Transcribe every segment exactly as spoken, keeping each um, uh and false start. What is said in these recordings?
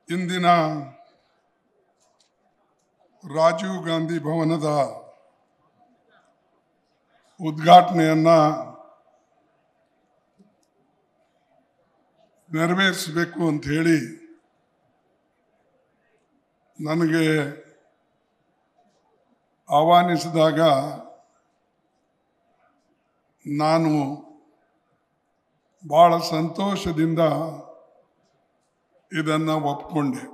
ಇಂದಿನ ರಾಜೀವ್ ಗಾಂಧಿ ಭವನದ ಉದ್ಘಾಟನೆಯನ್ನ ನೆರವೇರಿಸಬೇಕು ಅಂತ ಹೇಳಿ ನನಗೆ ಆಹ್ವಾನಿಸಿದಾಗ ನಾನು ಬಹಳ ಸಂತೋಷದಿಂದ ಇದನ್ನು ಒಪ್ಪಿಕೊಂಡೆ.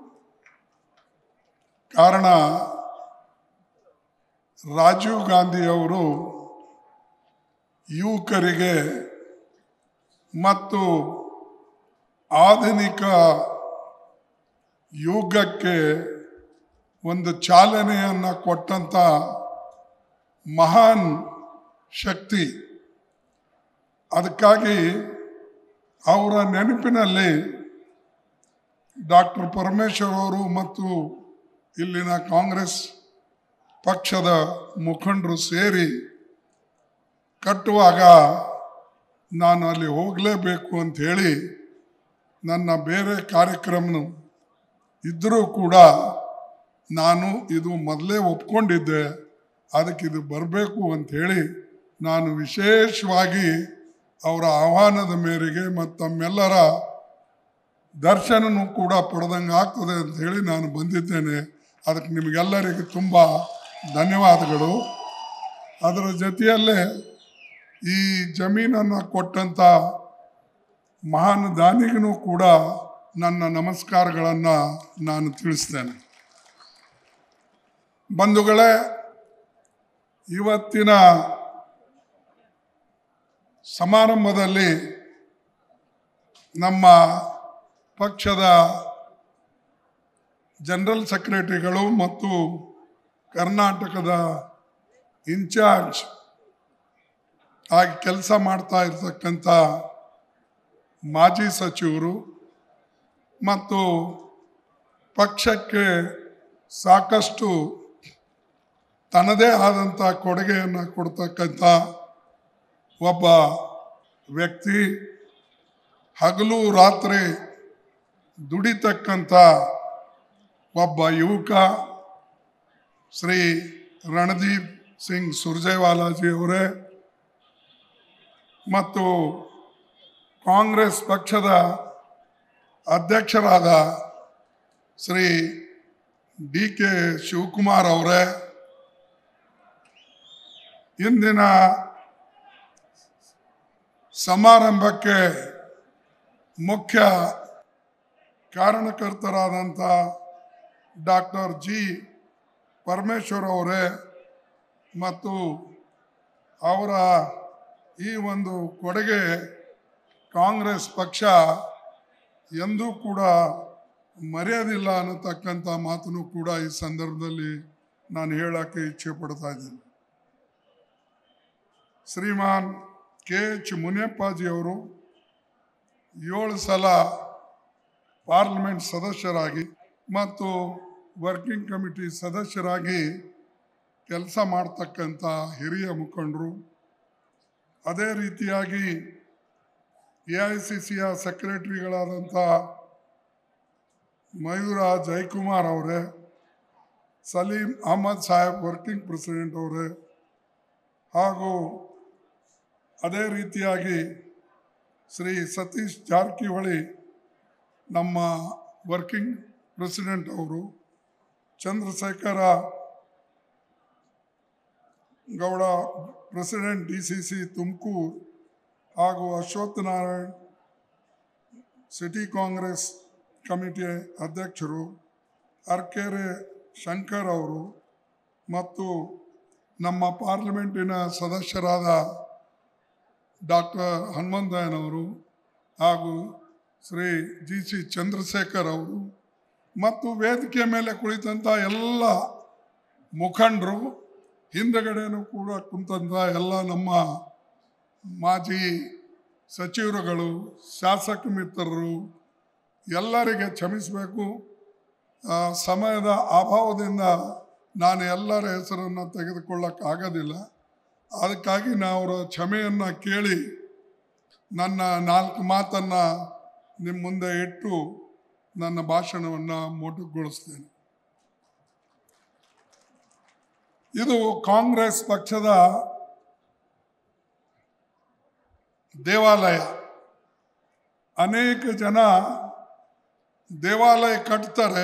ಕಾರಣ ರಾಜೀವ್ ಗಾಂಧಿಯವರು ಯುವಕರಿಗೆ ಮತ್ತು ಆಧುನಿಕ ಯುಗಕ್ಕೆ ಒಂದು ಚಾಲನೆಯನ್ನು ಕೊಟ್ಟಂಥ ಮಹಾನ್ ಶಕ್ತಿ. ಅದಕ್ಕಾಗಿ ಅವರ ನೆನಪಿನಲ್ಲಿ ಡಾಕ್ಟರ್ ಪರಮೇಶ್ವರ್ ಅವರು ಮತ್ತು ಇಲ್ಲಿನ ಕಾಂಗ್ರೆಸ್ ಪಕ್ಷದ ಮುಖಂಡರು ಸೇರಿ ಕಟ್ಟುವಾಗ ನಾನು ಅಲ್ಲಿ ಹೋಗಲೇಬೇಕು ಅಂತ ಹೇಳಿ ನನ್ನ ಬೇರೆ ಕಾರ್ಯಕ್ರಮ ಇದ್ದರೂ ಕೂಡ ನಾನು ಇದು ಮೊದಲೇ ಒಪ್ಕೊಂಡಿದ್ದೆ. ಅದಕ್ಕೆ ಇದು ಬರಬೇಕು ಅಂಥೇಳಿ ನಾನು ವಿಶೇಷವಾಗಿ ಅವರ ಆಹ್ವಾನದ ಮೇರೆಗೆ ಮತ್ತು ತಮ್ಮೆಲ್ಲರ ದರ್ಶನನೂ ಕೂಡ ಪಡೆದಂಗೆ ಆಗ್ತದೆ ಅಂತ ಹೇಳಿ ನಾನು ಬಂದಿದ್ದೇನೆ. ಅದಕ್ಕೆ ನಿಮಗೆಲ್ಲರಿಗೂ ತುಂಬ ಧನ್ಯವಾದಗಳು. ಅದರ ಜೊತೆಯಲ್ಲೇ ಈ ಜಮೀನನ್ನು ಕೊಟ್ಟಂಥ ಮಹಾನ್ ದಾನಿಗೂ ಕೂಡ ನನ್ನ ನಮಸ್ಕಾರಗಳನ್ನು ನಾನು ತಿಳಿಸ್ತೇನೆ. ಬಂಧುಗಳೇ, ಇವತ್ತಿನ ಸಮಾರಂಭದಲ್ಲಿ ನಮ್ಮ ಪಕ್ಷದ ಜನರಲ್ ಸೆಕ್ರೆಟರಿಗಳು ಮತ್ತು ಕರ್ನಾಟಕದ ಇನ್ಚಾರ್ಜ್ ಆಗಿ ಕೆಲಸ ಮಾಡ್ತಾ ಇರ್ತಕ್ಕಂಥ ಮಾಜಿ ಸಚಿವರು ಮತ್ತು ಪಕ್ಷಕ್ಕೆ ಸಾಕಷ್ಟು ತನ್ನದೇ ಆದಂಥ ಕೊಡುಗೆಯನ್ನು ಕೊಡ್ತಕ್ಕಂಥ ಒಬ್ಬ ವ್ಯಕ್ತಿ, ಹಗಲು ರಾತ್ರಿ ದುಡಿತಕ್ಕಂಥ ಒಬ್ಬ ಯುವಕ ಶ್ರೀ ರಣದೀಪ್ ಸಿಂಗ್ ಸುರ್ಜೇವಾಲಾಜಿ ಅವರೇ ಮತ್ತು ಕಾಂಗ್ರೆಸ್ ಪಕ್ಷದ ಅಧ್ಯಕ್ಷರಾದ ಶ್ರೀ ಡಿ ಕೆ ಶಿವಕುಮಾರ್ ಅವರೇ, ಇಂದಿನ ಸಮಾರಂಭಕ್ಕೆ ಮುಖ್ಯ ಕಾರಣಕರ್ತರಾದಂಥ ಡಾಕ್ಟರ್ ಜಿ ಪರಮೇಶ್ವರ್ ಅವರೇ ಮತ್ತು ಅವರ ಈ ಒಂದು ಕೊಡುಗೆ ಕಾಂಗ್ರೆಸ್ ಪಕ್ಷ ಎಂದೂ ಕೂಡ ಮರೆಯೋದಿಲ್ಲ ಅನ್ನತಕ್ಕಂಥ ಮಾತನ್ನು ಕೂಡ ಈ ಸಂದರ್ಭದಲ್ಲಿ ನಾನು ಹೇಳೋಕ್ಕೆ ಇಚ್ಛೆ ಪಡ್ತಾ ಇದ್ದೀನಿ. ಶ್ರೀಮಾನ್ ಕೆ ಎಚ್ ಮುನಿಯಪ್ಪಾಜಿಯವರು ಏಳು ಸಲ ಪಾರ್ಲಿಮೆಂಟ್ ಸದಸ್ಯರಾಗಿ ಮತ್ತು ವರ್ಕಿಂಗ್ ಕಮಿಟಿ ಸದಸ್ಯರಾಗಿ ಕೆಲಸ ಮಾಡ್ತಕ್ಕಂಥ ಹಿರಿಯ ಮುಖಂಡರು. ಅದೇ ರೀತಿಯಾಗಿ ಎ ಐ ಸಿ ಸಿಯ ಸೆಕ್ರೆಟರಿಗಳಾದಂಥ ಮಯೂರ ಜಯಕುಮಾರ್ ಅವರೇ, ಸಲೀಂ ಅಹಮದ್ ಸಾಹೇಬ್ ವರ್ಕಿಂಗ್ ಪ್ರೆಸಿಡೆಂಟ್ ಅವರೇ, ಹಾಗೂ ಅದೇ ರೀತಿಯಾಗಿ ಶ್ರೀ ಸತೀಶ್ ಜಾರಕಿಹೊಳಿ ನಮ್ಮ ವರ್ಕಿಂಗ್ ಪ್ರೆಸಿಡೆಂಟ್ ಅವರು, Chandrashekara Gowda president D C C Tumakuru, ಹಾಗೂ Ashwath Narayan city Congress committee ಅಧ್ಯಕ್ಷರು, ಅರ್ಕೆರೆ ಶಂಕರ್ ಅವರು ಮತ್ತು ನಮ್ಮ ಪಾರ್ಲಿಮೆಂಟಿನ ಸದಸ್ಯರಾದ ಡಾಕ್ಟರ್ ಹನುಮಂತಯ್ಯನವರು ಹಾಗೂ ಶ್ರೀ ಜಿ ಸಿ ಚಂದ್ರಶೇಖರ್ ಅವರು ಮತ್ತು ವೇದಿಕೆ ಮೇಲೆ ಕುಳಿತಂಥ ಎಲ್ಲ ಮುಖಂಡರು, ಹಿಂದಗಡೆನೂ ಕೂಡ ಕುಂತಂಥ ಎಲ್ಲ ನಮ್ಮ ಮಾಜಿ ಸಚಿವರುಗಳು, ಶಾಸಕ ಮಿತ್ರರು, ಎಲ್ಲರಿಗೆ ಕ್ಷಮಿಸಬೇಕು. ಸಮಯದ ಅಭಾವದಿಂದ ನಾನು ಎಲ್ಲರ ಹೆಸರನ್ನು ತೆಗೆದುಕೊಳ್ಳೋಕ್ಕಾಗೋದಿಲ್ಲ. ಅದಕ್ಕಾಗಿ ನಾನು ಅವರ ಕ್ಷಮೆಯನ್ನು ಕೇಳಿ ನನ್ನ ನಾಲ್ಕು ಮಾತನ್ನು ನಿಮ್ಮ ಮುಂದೆ ಇಟ್ಟು ನನ್ನ ಭಾಷಣವನ್ನು ಮೊಟಕುಗೊಳಿಸ್ತೇನೆ. ಇದು ಕಾಂಗ್ರೆಸ್ ಪಕ್ಷದ ದೇವಾಲಯ. ಅನೇಕ ಜನ ದೇವಾಲಯ ಕಟ್ತಾರೆ,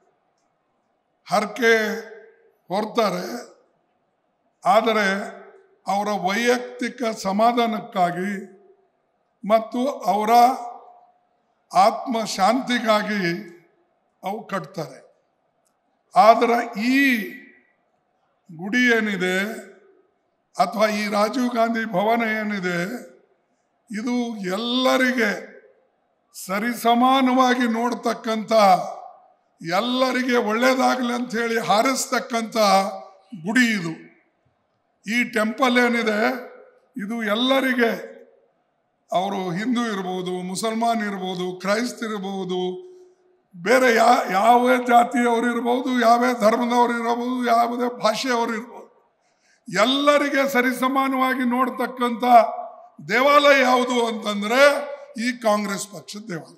ಹರಕೆ ಹೊರ್ತಾರೆ, ಆದರೆ ಅವರ ವೈಯಕ್ತಿಕ ಸಮಾಧಾನಕ್ಕಾಗಿ ಮತ್ತು ಅವರ ಆತ್ಮ ಶಾಂತಿಗಾಗಿ ಅವು ಕಟ್ತಾರೆ. ಆದರೆ ಈ ಗುಡಿ ಏನಿದೆ ಅಥವಾ ಈ ರಾಜೀವ್ ಗಾಂಧಿ ಭವನ ಏನಿದೆ, ಇದು ಎಲ್ಲರಿಗೆ ಸರಿಸಮಾನವಾಗಿ ನೋಡ್ತಕ್ಕಂಥ, ಎಲ್ಲರಿಗೆ ಒಳ್ಳೆಯದಾಗಲಿ ಅಂಥೇಳಿ ಹಾರಿಸ್ತಕ್ಕಂಥ ಗುಡಿ ಇದು. ಈ ಟೆಂಪಲ್ ಏನಿದೆ ಇದು ಎಲ್ಲರಿಗೆ, ಅವರು ಹಿಂದೂ ಇರ್ಬೋದು, ಮುಸಲ್ಮಾನ್ ಇರ್ಬೋದು, ಕ್ರೈಸ್ತ ಇರ್ಬೋದು, ಬೇರೆ ಯಾ ಯಾವ ಜಾತಿಯವರು ಇರ್ಬೋದು, ಯಾವ ಧರ್ಮದವರು ಇರಬಹುದು, ಯಾವುದೇ ಭಾಷೆಯವರು ಇರ್ಬೋದು, ಎಲ್ಲರಿಗೆ ಸರಿಸಮಾನವಾಗಿ ನೋಡ್ತಕ್ಕಂಥ ದೇವಾಲಯ ಯಾವುದು ಅಂತಂದ್ರೆ ಈ ಕಾಂಗ್ರೆಸ್ ಪಕ್ಷದ ದೇವಾಲಯ.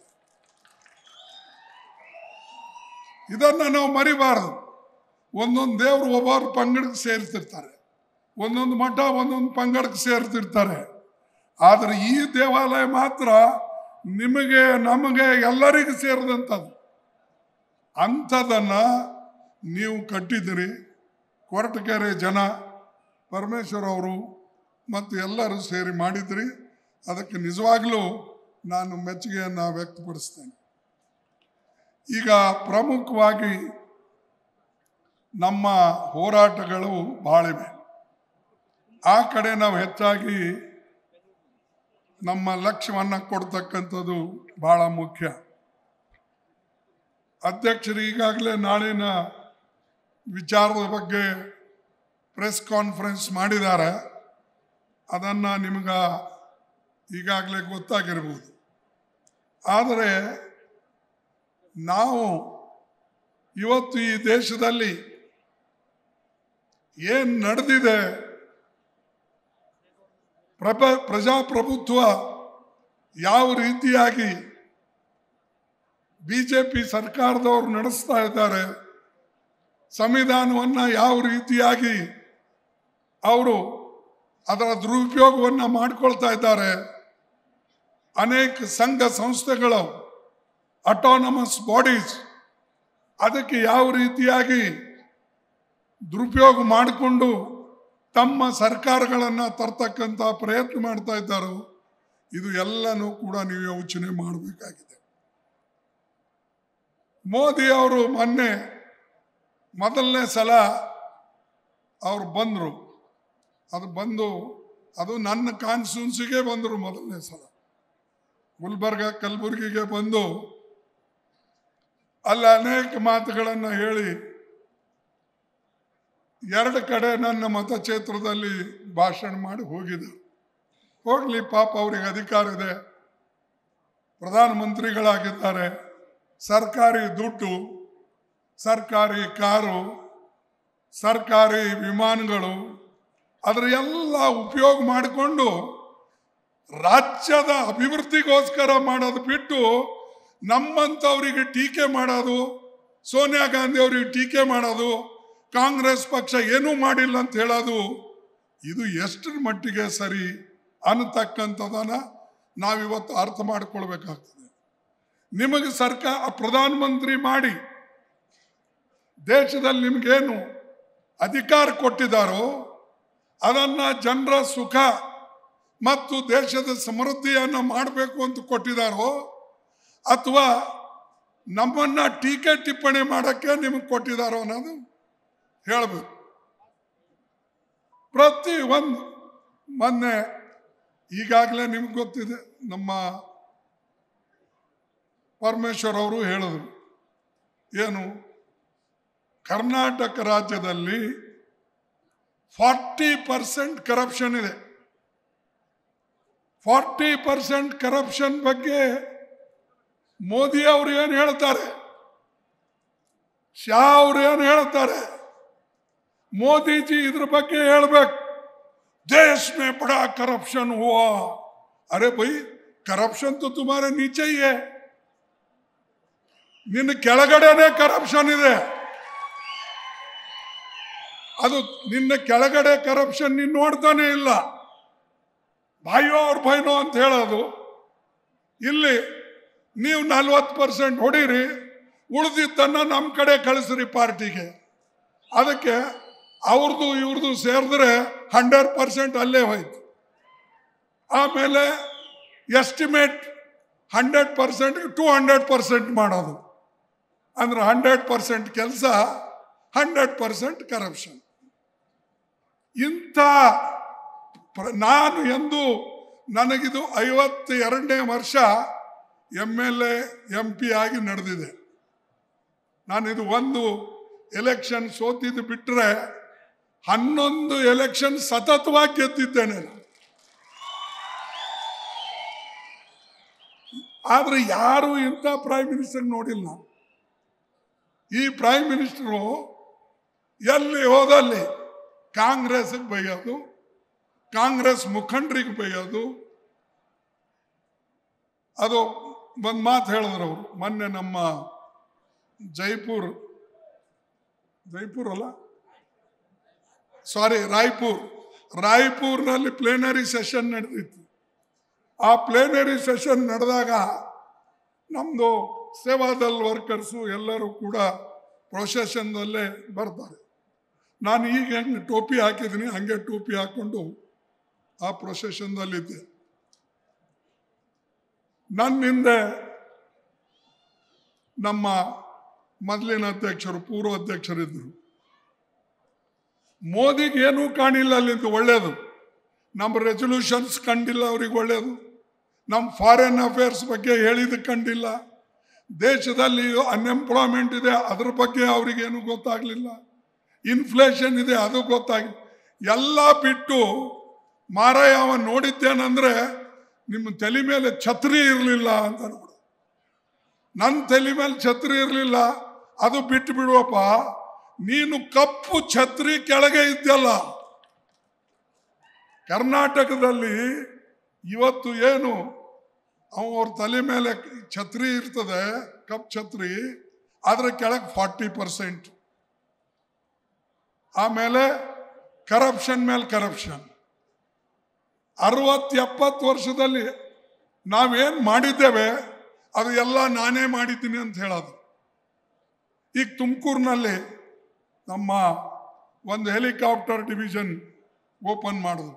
ಇದನ್ನು ನಾವು ಮರಿಬಾರದು. ಒಂದೊಂದು ದೇವರು ಒಬ್ಬರು ಪಂಗಡಕ್ಕೆ ಸೇರ್ತಿರ್ತಾರೆ, ಒಂದೊಂದು ಮಠ ಒಂದೊಂದು ಪಂಗಡಕ್ಕೆ ಸೇರ್ತಿರ್ತಾರೆ. ಆದರೆ ಈ ದೇವಾಲಯ ಮಾತ್ರ ನಿಮಗೆ ನಮಗೆ ಎಲ್ಲರಿಗೂ ಸೇರಿದಂಥದ್ದು. ಅಂಥದನ್ನು ನೀವು ಕಟ್ಟಿದಿರಿ. ಕೊರಟಗೆರೆ ಜನ, ಪರಮೇಶ್ವರ್ ಅವರು ಮತ್ತು ಎಲ್ಲರೂ ಸೇರಿ ಮಾಡಿದ್ರಿ. ಅದಕ್ಕೆ ನಿಜವಾಗ್ಲೂ ನಾನು ಮೆಚ್ಚುಗೆಯನ್ನು ವ್ಯಕ್ತಪಡಿಸ್ತೇನೆ. ಈಗ ಪ್ರಮುಖವಾಗಿ ನಮ್ಮ ಹೋರಾಟಗಳು ಭಾಳಿವೆ. ಆ ಕಡೆ ನಾವು ಹೆಚ್ಚಾಗಿ ನಮ್ಮ ಲಕ್ಷ್ಯವನ್ನು ಕೊಡ್ತಕ್ಕಂಥದ್ದು ಭಾಳ ಮುಖ್ಯ. ಅಧ್ಯಕ್ಷರು ಈಗಾಗಲೇ ನಾಳಿನ ವಿಚಾರದ ಬಗ್ಗೆ ಪ್ರೆಸ್ ಕಾನ್ಫರೆನ್ಸ್ ಮಾಡಿದ್ದಾರೆ. ಅದನ್ನು ನಿಮ್ಗೆ ಈಗಾಗಲೇ ಗೊತ್ತಾಗಿರ್ಬೋದು. ಆದರೆ ನಾವು ಇವತ್ತು ಈ ದೇಶದಲ್ಲಿ ಏನು ನಡೆದಿದೆ, ಪ್ರಪ ಪ್ರಜಾಪ್ರಭುತ್ವ ಯಾವ ರೀತಿಯಾಗಿ ಬಿ ಜೆ ಪಿ ಸರ್ಕಾರದವರು ನಡೆಸ್ತಾ ಇದ್ದಾರೆ, ಸಂವಿಧಾನವನ್ನು ಯಾವ ರೀತಿಯಾಗಿ ಅವರು ಅದರ ದುರುಪಯೋಗವನ್ನು ಮಾಡಿಕೊಳ್ತಾ ಇದ್ದಾರೆ, ಅನೇಕ ಸಂಘ ಸಂಸ್ಥೆಗಳು, ಅಟಾನಮಸ್ ಬಾಡೀಸ್ ಅದಕ್ಕೆ ಯಾವ ರೀತಿಯಾಗಿ ದುರುಪಯೋಗ ಮಾಡಿಕೊಂಡು ತಮ್ಮ ಸರ್ಕಾರಗಳನ್ನು ತರ್ತಕ್ಕಂಥ ಪ್ರಯತ್ನ ಮಾಡ್ತಾ ಇದ್ದಾರೋ, ಇದು ಎಲ್ಲನೂ ಕೂಡ ನೀವು ಯೋಚನೆ ಮಾಡಬೇಕಾಗಿದೆ. ಮೋದಿ ಅವರು ಮೊನ್ನೆ ಮೊದಲನೇ ಸಲ ಅವರು ಬಂದರು. ಅದು ಬಂದು ಅದು ನನ್ನ ಕಾನ್ಸ್ಟಿಟ್ಯೂನ್ಸಿಗೆ ಬಂದರು. ಮೊದಲನೇ ಸಲ ಗುಲ್ಬರ್ಗ ಕಲಬುರಗಿಗೆ ಬಂದು ಅಲ್ಲಿ ಅನೇಕ ಮಾತುಗಳನ್ನು ಹೇಳಿ ಎರಡು ಕಡೆ ನನ್ನ ಮತಕ್ಷೇತ್ರದಲ್ಲಿ ಭಾಷಣ ಮಾಡಿ ಹೋಗಿದ್ದರು. ಹೋಗಲಿ, ಪಾಪ ಅವರಿಗೆ ಅಧಿಕಾರ ಇದೆ, ಪ್ರಧಾನಮಂತ್ರಿಗಳಾಗಿದ್ದಾರೆ, ಸರ್ಕಾರಿ ದುಡ್ಡು, ಸರ್ಕಾರಿ ಕಾರು, ಸರ್ಕಾರಿ ವಿಮಾನಗಳು, ಅದರ ಎಲ್ಲ ಉಪಯೋಗ ಮಾಡಿಕೊಂಡು ರಾಜ್ಯದ ಅಭಿವೃದ್ಧಿಗೋಸ್ಕರ ಮಾಡೋದು ಬಿಟ್ಟು ನಮ್ಮಂಥವರಿಗೆ ಟೀಕೆ ಮಾಡೋದು, ಸೋನಿಯಾ ಗಾಂಧಿ ಅವರಿಗೆ ಟೀಕೆ ಮಾಡೋದು, ಕಾಂಗ್ರೆಸ್ ಪಕ್ಷ ಏನೂ ಮಾಡಿಲ್ಲ ಅಂತ ಹೇಳೋದು, ಇದು ಎಷ್ಟರ ಮಟ್ಟಿಗೆ ಸರಿ ಅನ್ನತಕ್ಕಂಥದನ್ನು ನಾವಿವತ್ತು ಅರ್ಥ ಮಾಡಿಕೊಳ್ಬೇಕಾಗ್ತದೆ. ನಿಮಗೆ ಸರ್ಕಾರ ಪ್ರಧಾನಮಂತ್ರಿ ಮಾಡಿ ದೇಶದಲ್ಲಿ ನಿಮಗೇನು ಅಧಿಕಾರ ಕೊಟ್ಟಿದ್ದಾರೋ ಅದನ್ನು ಜನರ ಸುಖ ಮತ್ತು ದೇಶದ ಸಮೃದ್ಧಿಯನ್ನು ಮಾಡಬೇಕು ಅಂತ ಕೊಟ್ಟಿದ್ದಾರೋ ಅಥವಾ ನಮ್ಮನ್ನು ಟೀಕೆ ಟಿಪ್ಪಣಿ ಮಾಡೋಕ್ಕೆ ನಿಮಗೆ ಕೊಟ್ಟಿದ್ದಾರೋ ಅನ್ನೋದು ಹೇಳಬೇಕು. ಪ್ರತಿ ಒಂದು ಮೊನ್ನೆ ಈಗಾಗಲೇ ನಿಮ್ಗೆ ಗೊತ್ತಿದೆ, ನಮ್ಮ ಪರಮೇಶ್ವರ್ ಅವರು ಹೇಳಿದ್ರು, ಏನು ಕರ್ನಾಟಕ ರಾಜ್ಯದಲ್ಲಿ ಫಾರ್ಟಿ ಪರ್ಸೆಂಟ್ ಕರಪ್ಷನ್ ಇದೆ. ಫಾರ್ಟಿ ಪರ್ಸೆಂಟ್ ಕರಪ್ಷನ್ ಬಗ್ಗೆ ಮೋದಿ ಅವರು ಏನು ಹೇಳ್ತಾರೆ, ಶಾ ಅವರು ಏನು ಹೇಳ್ತಾರೆ, ಮೋದಿಜಿ ಇದ್ರ ಬಗ್ಗೆ ಹೇಳ್ಬೇಕು. देश में बड़ा करप्शन हुआ. अरे भाई, करप्शन तो तुम्हारे नीचे ही है. ನಿನ್ನ ಕೆಳಗಡೆನೆ ಕರಪ್ಷನ್ ಇದೆ. ಅದು ನಿನ್ನ ಕೆಳಗಡೆ ಕರಪ್ಷನ್ ನೀನು ನೋಡ್ತಾನೆ ಇಲ್ಲ. ಭಾಯೋ ಅವ್ರ ಭಯನೋ ಅಂತ ಹೇಳೋದು. ಇಲ್ಲಿ ನೀವು ನಲ್ವತ್ತು ಪರ್ಸೆಂಟ್ ಹೊಡೀರಿ, ಉಳಿದಿದ್ದನ್ನ ನಮ್ಮ ಕಡೆ ಕಳಿಸ್ರಿ ಪಾರ್ಟಿಗೆ. ಅದಕ್ಕೆ ಅವ್ರದ್ದು ಇವ್ರದ್ದು ಸೇರಿದ್ರೆ ಹಂಡ್ರೆಡ್ ಪರ್ಸೆಂಟ್ ಅಲ್ಲೇ ಹೋಯ್ತು. ಆಮೇಲೆ estimate hundred percent to hundred percent ಮಾಡೋದು. ಅಂದ್ರೆ ಹಂಡ್ರೆಡ್ ಪರ್ಸೆಂಟ್ ಕೆಲಸ, ಹಂಡ್ರೆಡ್ ಪರ್ಸೆಂಟ್ ಕರಪ್ಷನ್. ಇಂಥ ನಾನು ಎಂದು ನನಗಿದು ಐವತ್ತ ಎರಡನೇ ವರ್ಷ M L A M P ಆಗಿ ನಡೆದಿದೆ. ನಾನಿದು ಒಂದು ಎಲೆಕ್ಷನ್ ಸೋತಿದ್ದು ಬಿಟ್ಟರೆ ಹನ್ನೊಂದು ಎಲೆಕ್ಷನ್ ಸತತವಾಗಿ ಗೆದ್ದಿದ್ದೇನೆ. ಆದರೆ ಯಾರು ಇಂಥ ಪ್ರೈಮ್ ಮಿನಿಸ್ಟರ್ ನೋಡಿಲ್ಲ. ಈ ಪ್ರೈಮ್ ಮಿನಿಸ್ಟರು ಎಲ್ಲಿ ಹೋದಲ್ಲಿ ಕಾಂಗ್ರೆಸ್ಗೆ ಬೈಯೋದು, ಕಾಂಗ್ರೆಸ್ ಮುಖಂಡರಿಗೆ ಬೈಯೋದು. ಅದು ಒಂದು ಮಾತು ಹೇಳಿದ್ರು ಅವರು ಮೊನ್ನೆ. ನಮ್ಮ ಜೈಪುರ್ ಜೈಪುರ್ ಅಲ್ಲ ಸಾರಿ ರಾಯ್ಪುರ್ ರಾಯ್ಪುರ್ನಲ್ಲಿ ಪ್ಲೇನರಿ ಸೆಷನ್ ನಡೆದಿತ್ತು. ಆ ಪ್ಲೇನರಿ ಸೆಷನ್ ನಡೆದಾಗ ನಮ್ಮದು ಸೇವಾದಲ್ ವರ್ಕರ್ಸು ಎಲ್ಲರೂ ಕೂಡ ಪ್ರೊಸೆಷನ್ದಲ್ಲೇ ಬರ್ತಾರೆ. ನಾನು ಈಗ ಹೆಂಗೆ ಟೋಪಿ ಹಾಕಿದ್ದೀನಿ ಹಂಗೆ ಟೋಪಿ ಹಾಕ್ಕೊಂಡು ಆ ಪ್ರೊಸೆಷನ್ದಲ್ಲಿದ್ದೆ. ನನ್ನ ಹಿಂದೆ ನಮ್ಮ ಮೊದಲಿನ ಅಧ್ಯಕ್ಷರು, ಪೂರ್ವ ಅಧ್ಯಕ್ಷರಿದ್ದರು. ಮೋದಿಗೆ ಏನೂ ಕಾಣಿಲ್ಲ ಅಲ್ಲಿಂದ ಒಳ್ಳೇದು. ನಮ್ಮ ರೆಸೊಲ್ಯೂಷನ್ಸ್ ಕಂಡಿಲ್ಲ ಅವ್ರಿಗೆ ಒಳ್ಳೇದು. ನಮ್ಮ ಫಾರಿನ್ ಅಫೇರ್ಸ್ ಬಗ್ಗೆ ಹೇಳಿದ ಕಂಡಿಲ್ಲ. ದೇಶದಲ್ಲಿ ಅನ್ಎಂಪ್ಲಾಯ್ಮೆಂಟ್ ಇದೆ, ಅದ್ರ ಬಗ್ಗೆ ಅವ್ರಿಗೇನು ಗೊತ್ತಾಗಲಿಲ್ಲ. ಇನ್ಫ್ಲೇಷನ್ ಇದೆ, ಅದು ಗೊತ್ತಾಗಿ ಎಲ್ಲ ಬಿಟ್ಟು ಮಾರಾಯ ಅವ ನೋಡಿದ್ದೇನೆಂದ್ರೆ ನಿಮ್ಮ ತಲೆ ಮೇಲೆ ಛತ್ರಿ ಇರಲಿಲ್ಲ ಅಂತ ನೋಡು. ನನ್ನ ತಲೆ ಮೇಲೆ ಛತ್ರಿ ಇರಲಿಲ್ಲ, ಅದು ಬಿಟ್ಟು ಬಿಡುವಪ್ಪ. ನೀನು ಕಪ್ಪು ಛತ್ರಿ ಕೆಳಗೆ ಇದ್ದಲ್ಲ. ಕರ್ನಾಟಕದಲ್ಲಿ ಇವತ್ತು ಏನು ಅವ್ರ ತಲೆ ಮೇಲೆ ಛತ್ರಿ ಇರ್ತದೆ, ಕಪ್ ಛತ್ರಿ, ಅದರ ಕೆಳಗೆ ಫಾರ್ಟಿ ಪರ್ಸೆಂಟ್. ಆಮೇಲೆ ಕರಪ್ಷನ್ ಮೇಲೆ ಕರಪ್ಷನ್. ಅರವತ್ತು ಎಪ್ಪತ್ತು ವರ್ಷದಲ್ಲಿ ನಾವೇನು ಮಾಡಿದ್ದೇವೆ ಅದು ಎಲ್ಲ ನಾನೇ ಮಾಡಿದ್ದೀನಿ ಅಂತ ಹೇಳೋದು. ಈಗ ತುಮಕೂರಿನಲ್ಲಿ ನಮ್ಮ ಒಂದು ಹೆಲಿಕಾಪ್ಟರ್ ಡಿವಿಷನ್ ಓಪನ್ ಮಾಡಿದ್ರು.